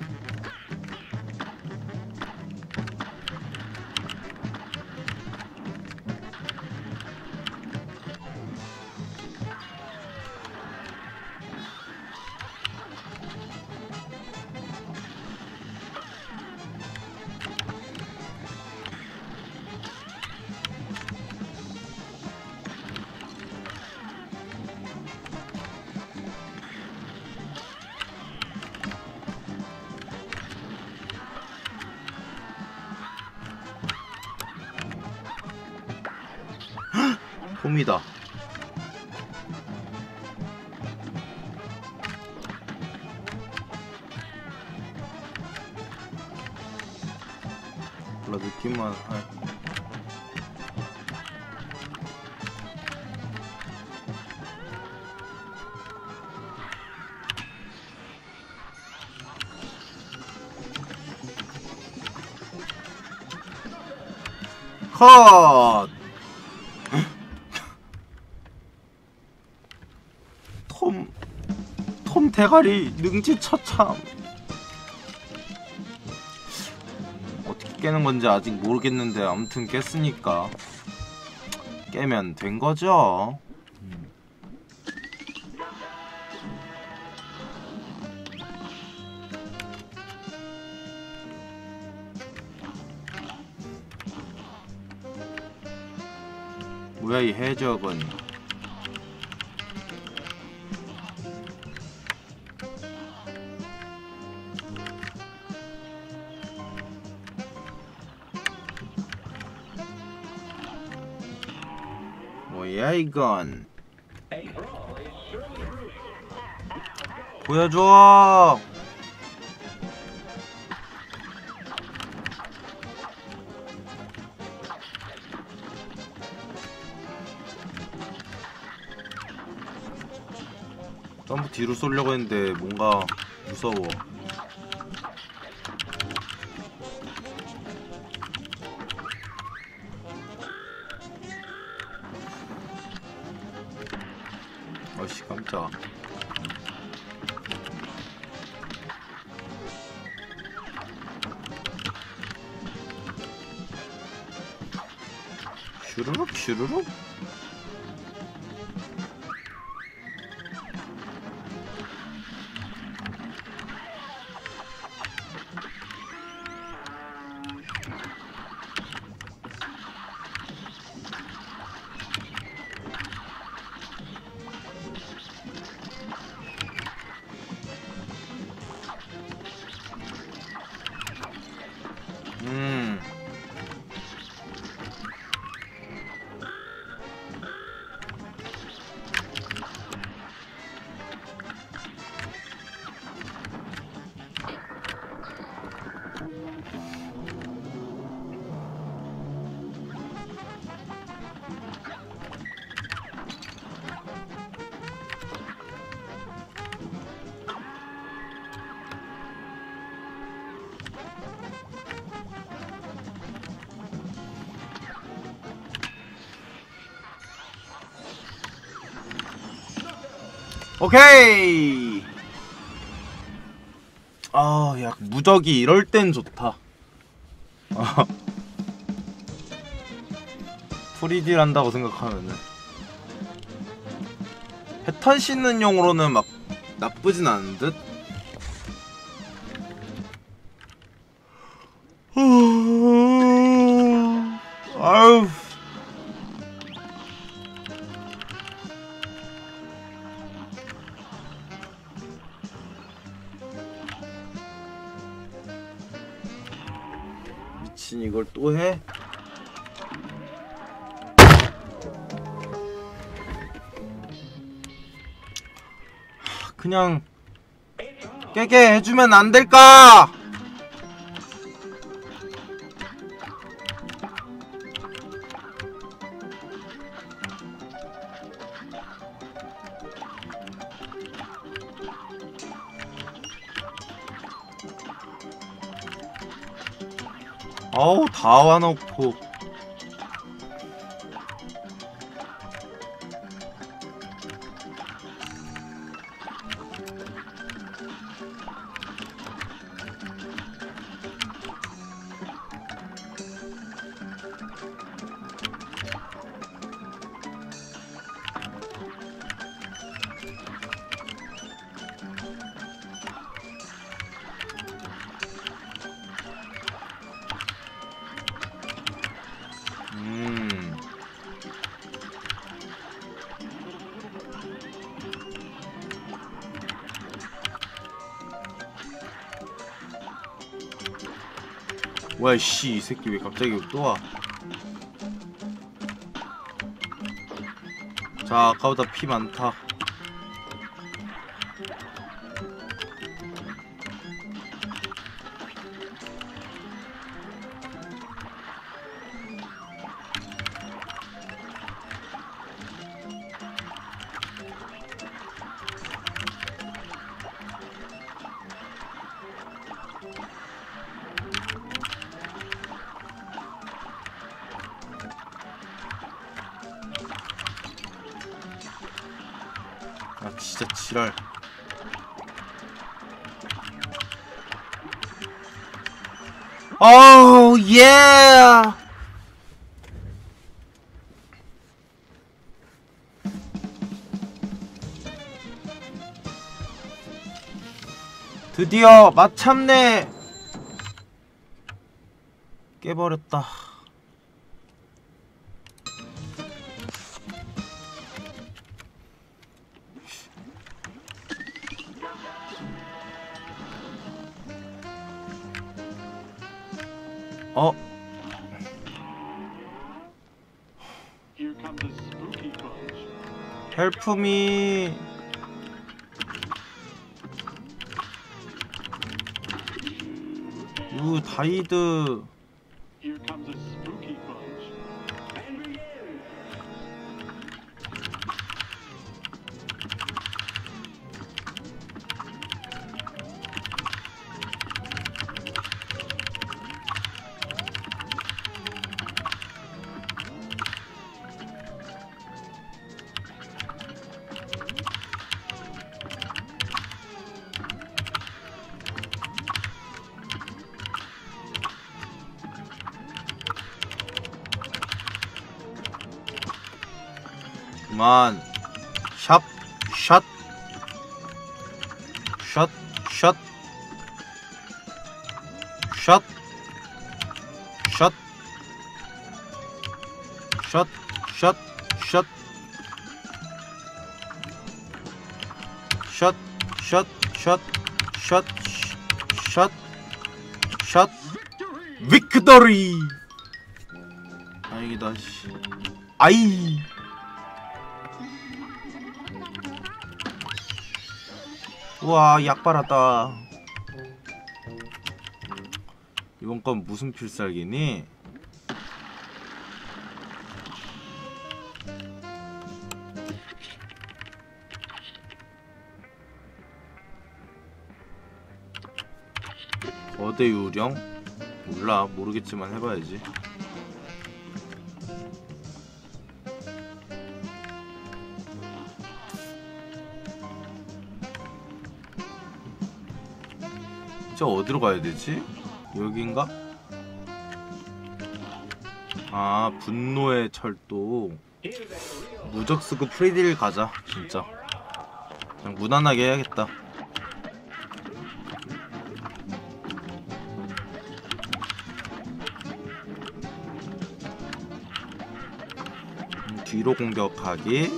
홈이다. 몰라, 느낌만 할. 컷! 톰 대가리 능지처참. 어떻게 깨는 건지 아직 모르겠는데 아무튼 깼으니까 깨면 된 거죠. 뭐야 이 해적은. 뭐야 이건. 보여줘. 점프 뒤로 쏠려고 했는데 뭔가 무서워. 어이씨 깜짝. 슈르륵 슈르륵. 오케이. 아, 야, 무적이 이럴 땐 좋다. 프리딜 한다고 생각하면은 패턴 씻는 용으로는 막 나쁘진 않은 듯. 아유. 미친, 이걸 또 해? 그냥 깨게 해주면 안 될까? 어우, 다 와놓고. 뭐야 씨, 이 새끼 왜 갑자기 또 와? 자, 아까보다 피 많다. 아 진짜 지랄. 어우 예. 드디어 마참내 깨버렸다. 헬프미. 유 다이드. 그만. 샵, 샷, 샷, 샷, 샷, 샷, 샷, 샷, 샷, 샷, 샷, 샷, 샷, 샷, 샷, 빅토리. 다행이다. 씨. 아이. 우와 약 빨았다. 이번 건 무슨 필살기니? 거대 유령? 몰라 모르겠지만 해봐야지. 저 어디로 가야 되지? 여긴가? 아 분노의 철도. 무적스급 프리딜 가자. 진짜 그냥 무난하게 해야겠다. 뒤로 공격하기.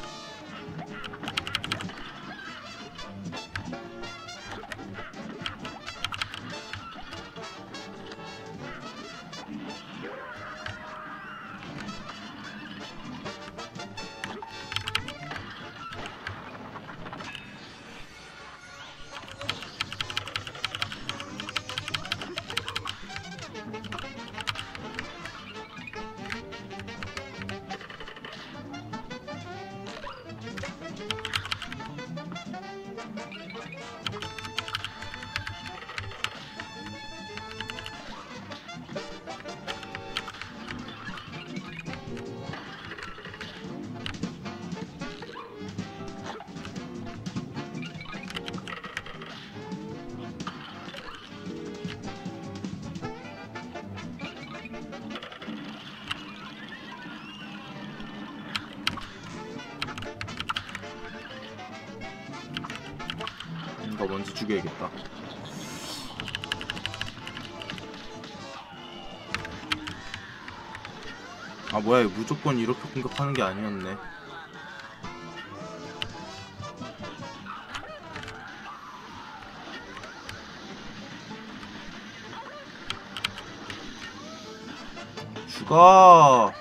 더 먼저 죽여야겠다. 아 뭐야 무조건 이렇게 공격하는 게 아니었네. 죽어.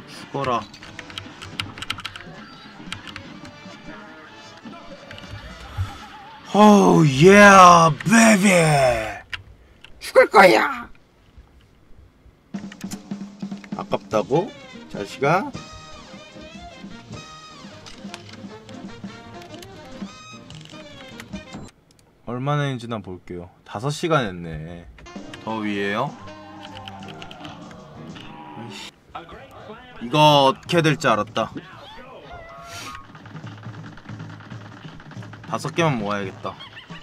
죽어라. Oh yeah, baby. 죽을 거야. 아깝다고? 자식아? 얼마나 했는지 나 볼게요. 5시간 했네. 더 위에요? 아이씨. 이거 어떻게 될지 알았다. 5개만 모아야겠다.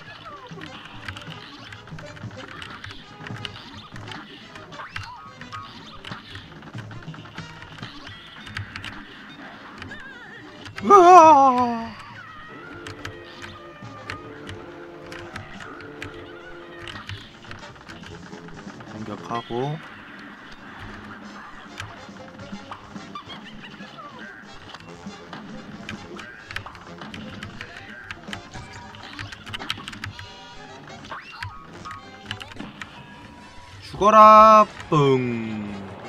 으아! 공격하고 죽어라 뿡.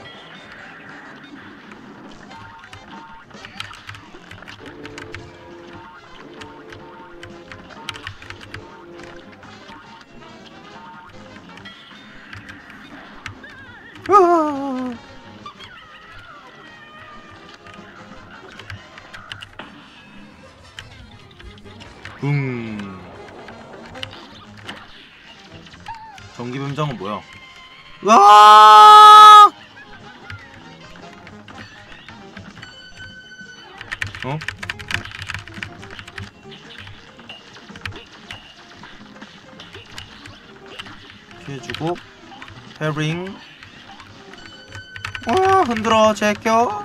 으아! 붕. 전기뱀장은 뭐야? 으아! 어? 피해주고 패링. 흔들어 제껴.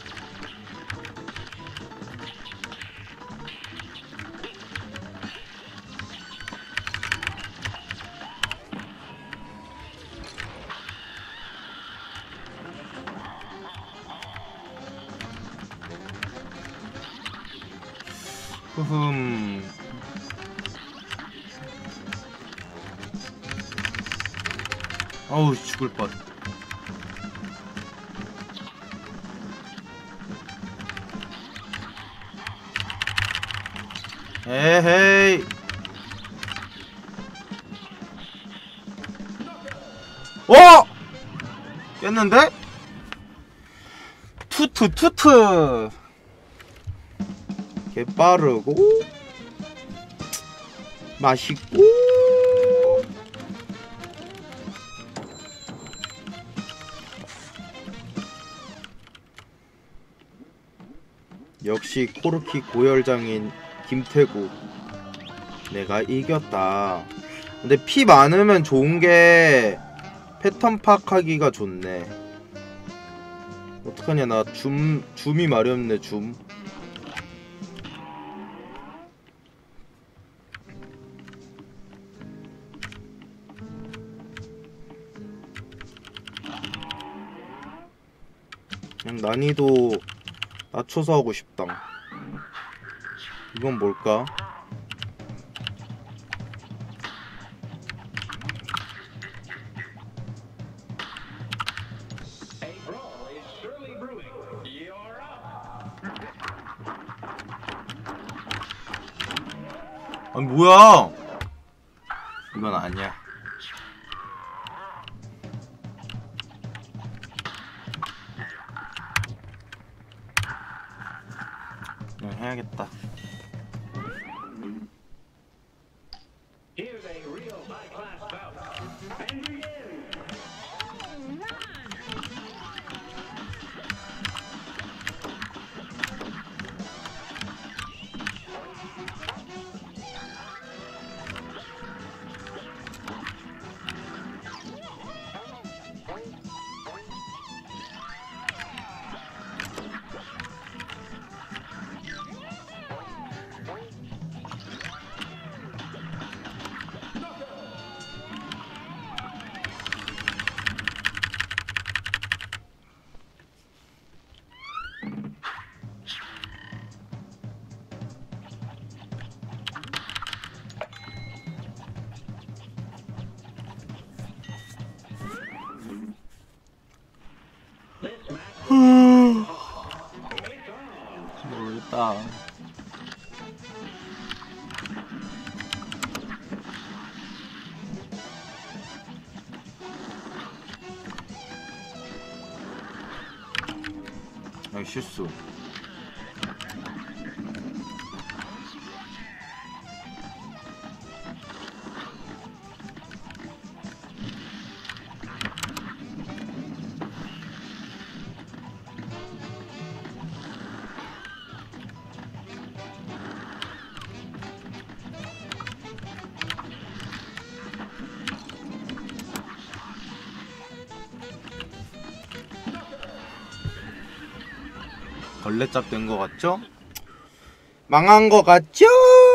흐흠. 어우 죽을 뻔. 에헤이. 어! 깼는데? 투트 개빠르고 맛있고 역시 코르키 고열장인 김태구. 내가 이겼다. 근데 피 많으면 좋은게 패턴 파악하기가 좋네. 어떡하냐, 나 줌이 마렵네. 줌. 그냥 난이도 낮춰서 하고 싶다. 이건 뭘까? 아니 뭐야? 이건 아니야. 그냥 해야겠다. 됐다. 아, 실수. 걸레짝 된 거 같죠? 망한 거 같죠?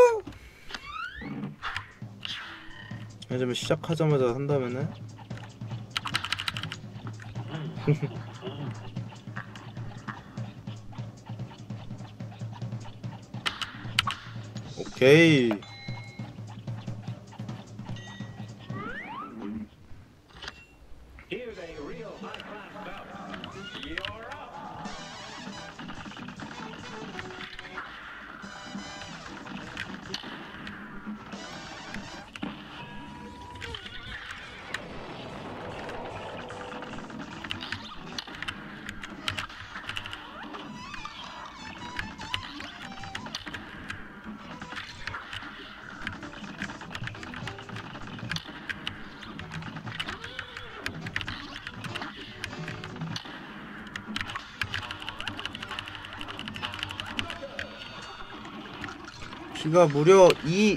요즘 시작하자마자 한다면은 오케이. 피가 무려 2.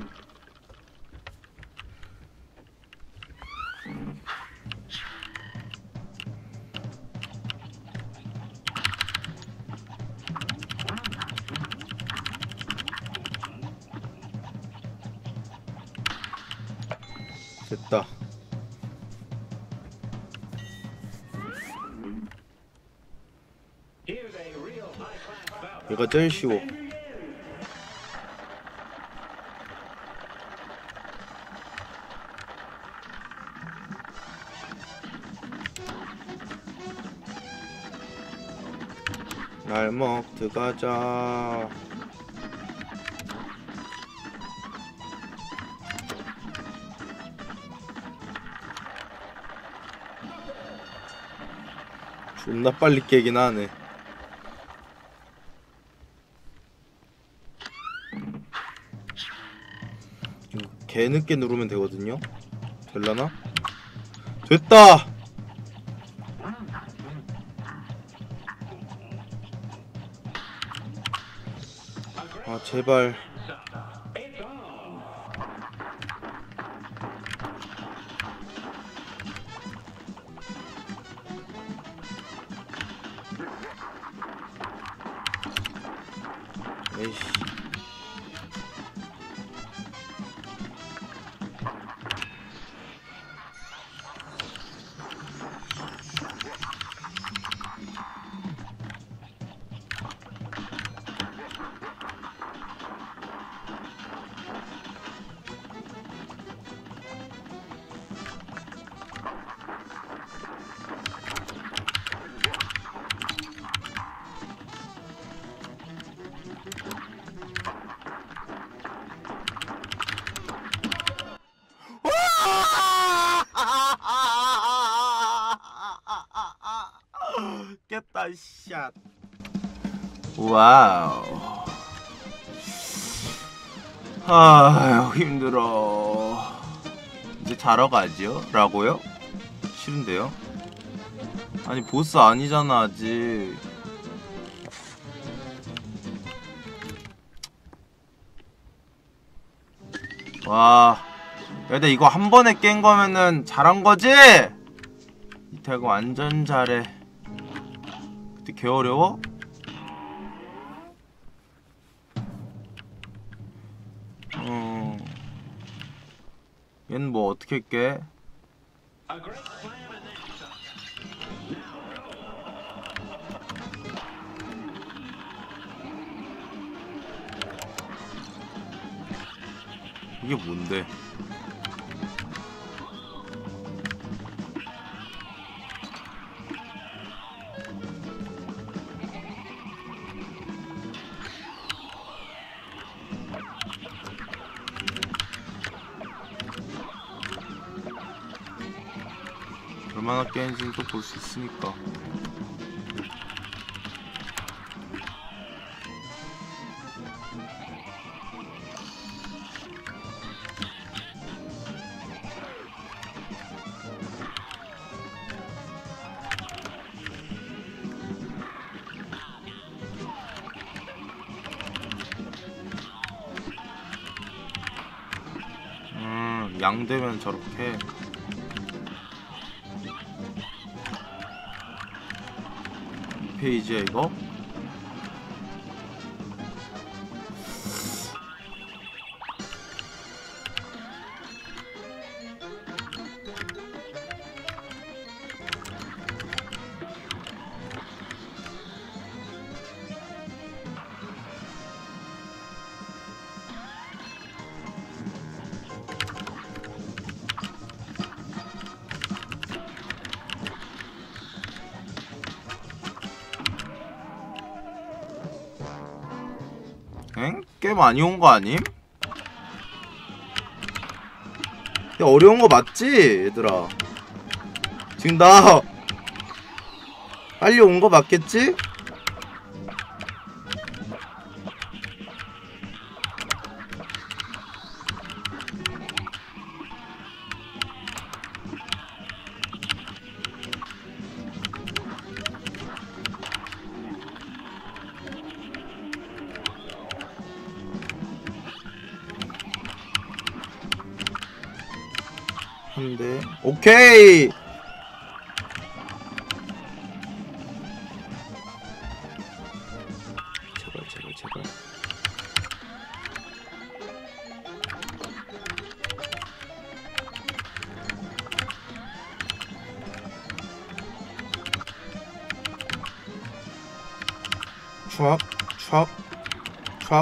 됐다. 이거 제일 쉬워. 날먹 들어가자. 존나 빨리 깨긴 하네. 개 늦게 누르면 되거든요. 될라나? 됐다! 아 제발. 에이씨. 깼다 샷. 와우. 아휴 힘들어. 이제 자러 가지요? 라고요? 싫은데요? 아니 보스 아니잖아 아직. 와, 근데 이거 한 번에 깬 거면은 잘한 거지? 이 태그 완전 잘해. 근데 개 어려워? 얘는 뭐 어떻게 깨? 이게 뭔데? 얼마나 게임인지는 또 볼 수 있으니까. 양되면 저렇게. 이 페이지야 이거? 엥? 꽤 많이 온 거 아님? 야, 어려운 거 맞지? 얘들아 지금 나 빨리 온 거 맞겠지? 한대 오케이. 제발 제발 제발. 촥 촥 촥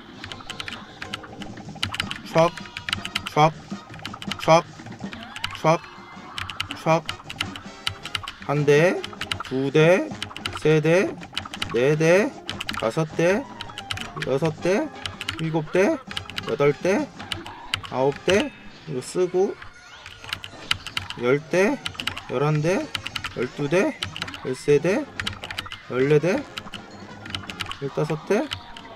촥 촥 촥 촥, 촥. 한 대, 두 대, 세 대, 네 대, 다섯 대, 여섯 대, 일곱 대, 여덟 대, 아홉 대, 이거 쓰고, 열 대, 열한 대, 열두 대, 열세 대, 열네 대, 열다섯 대,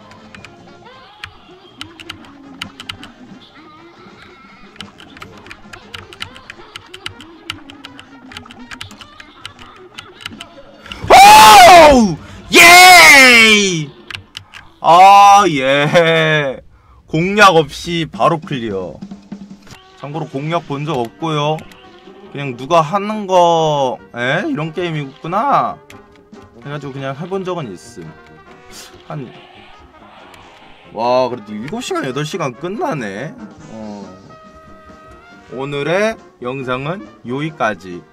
예! 아, 예. 공략 없이 바로 클리어. 참고로 공략 본 적 없고요. 그냥 누가 하는 거, 이런 게임이구나 해가지고 그냥 해본 적은 있음. 와, 그래도 7시간, 8시간 끝나네. 오늘의 영상은 여기까지.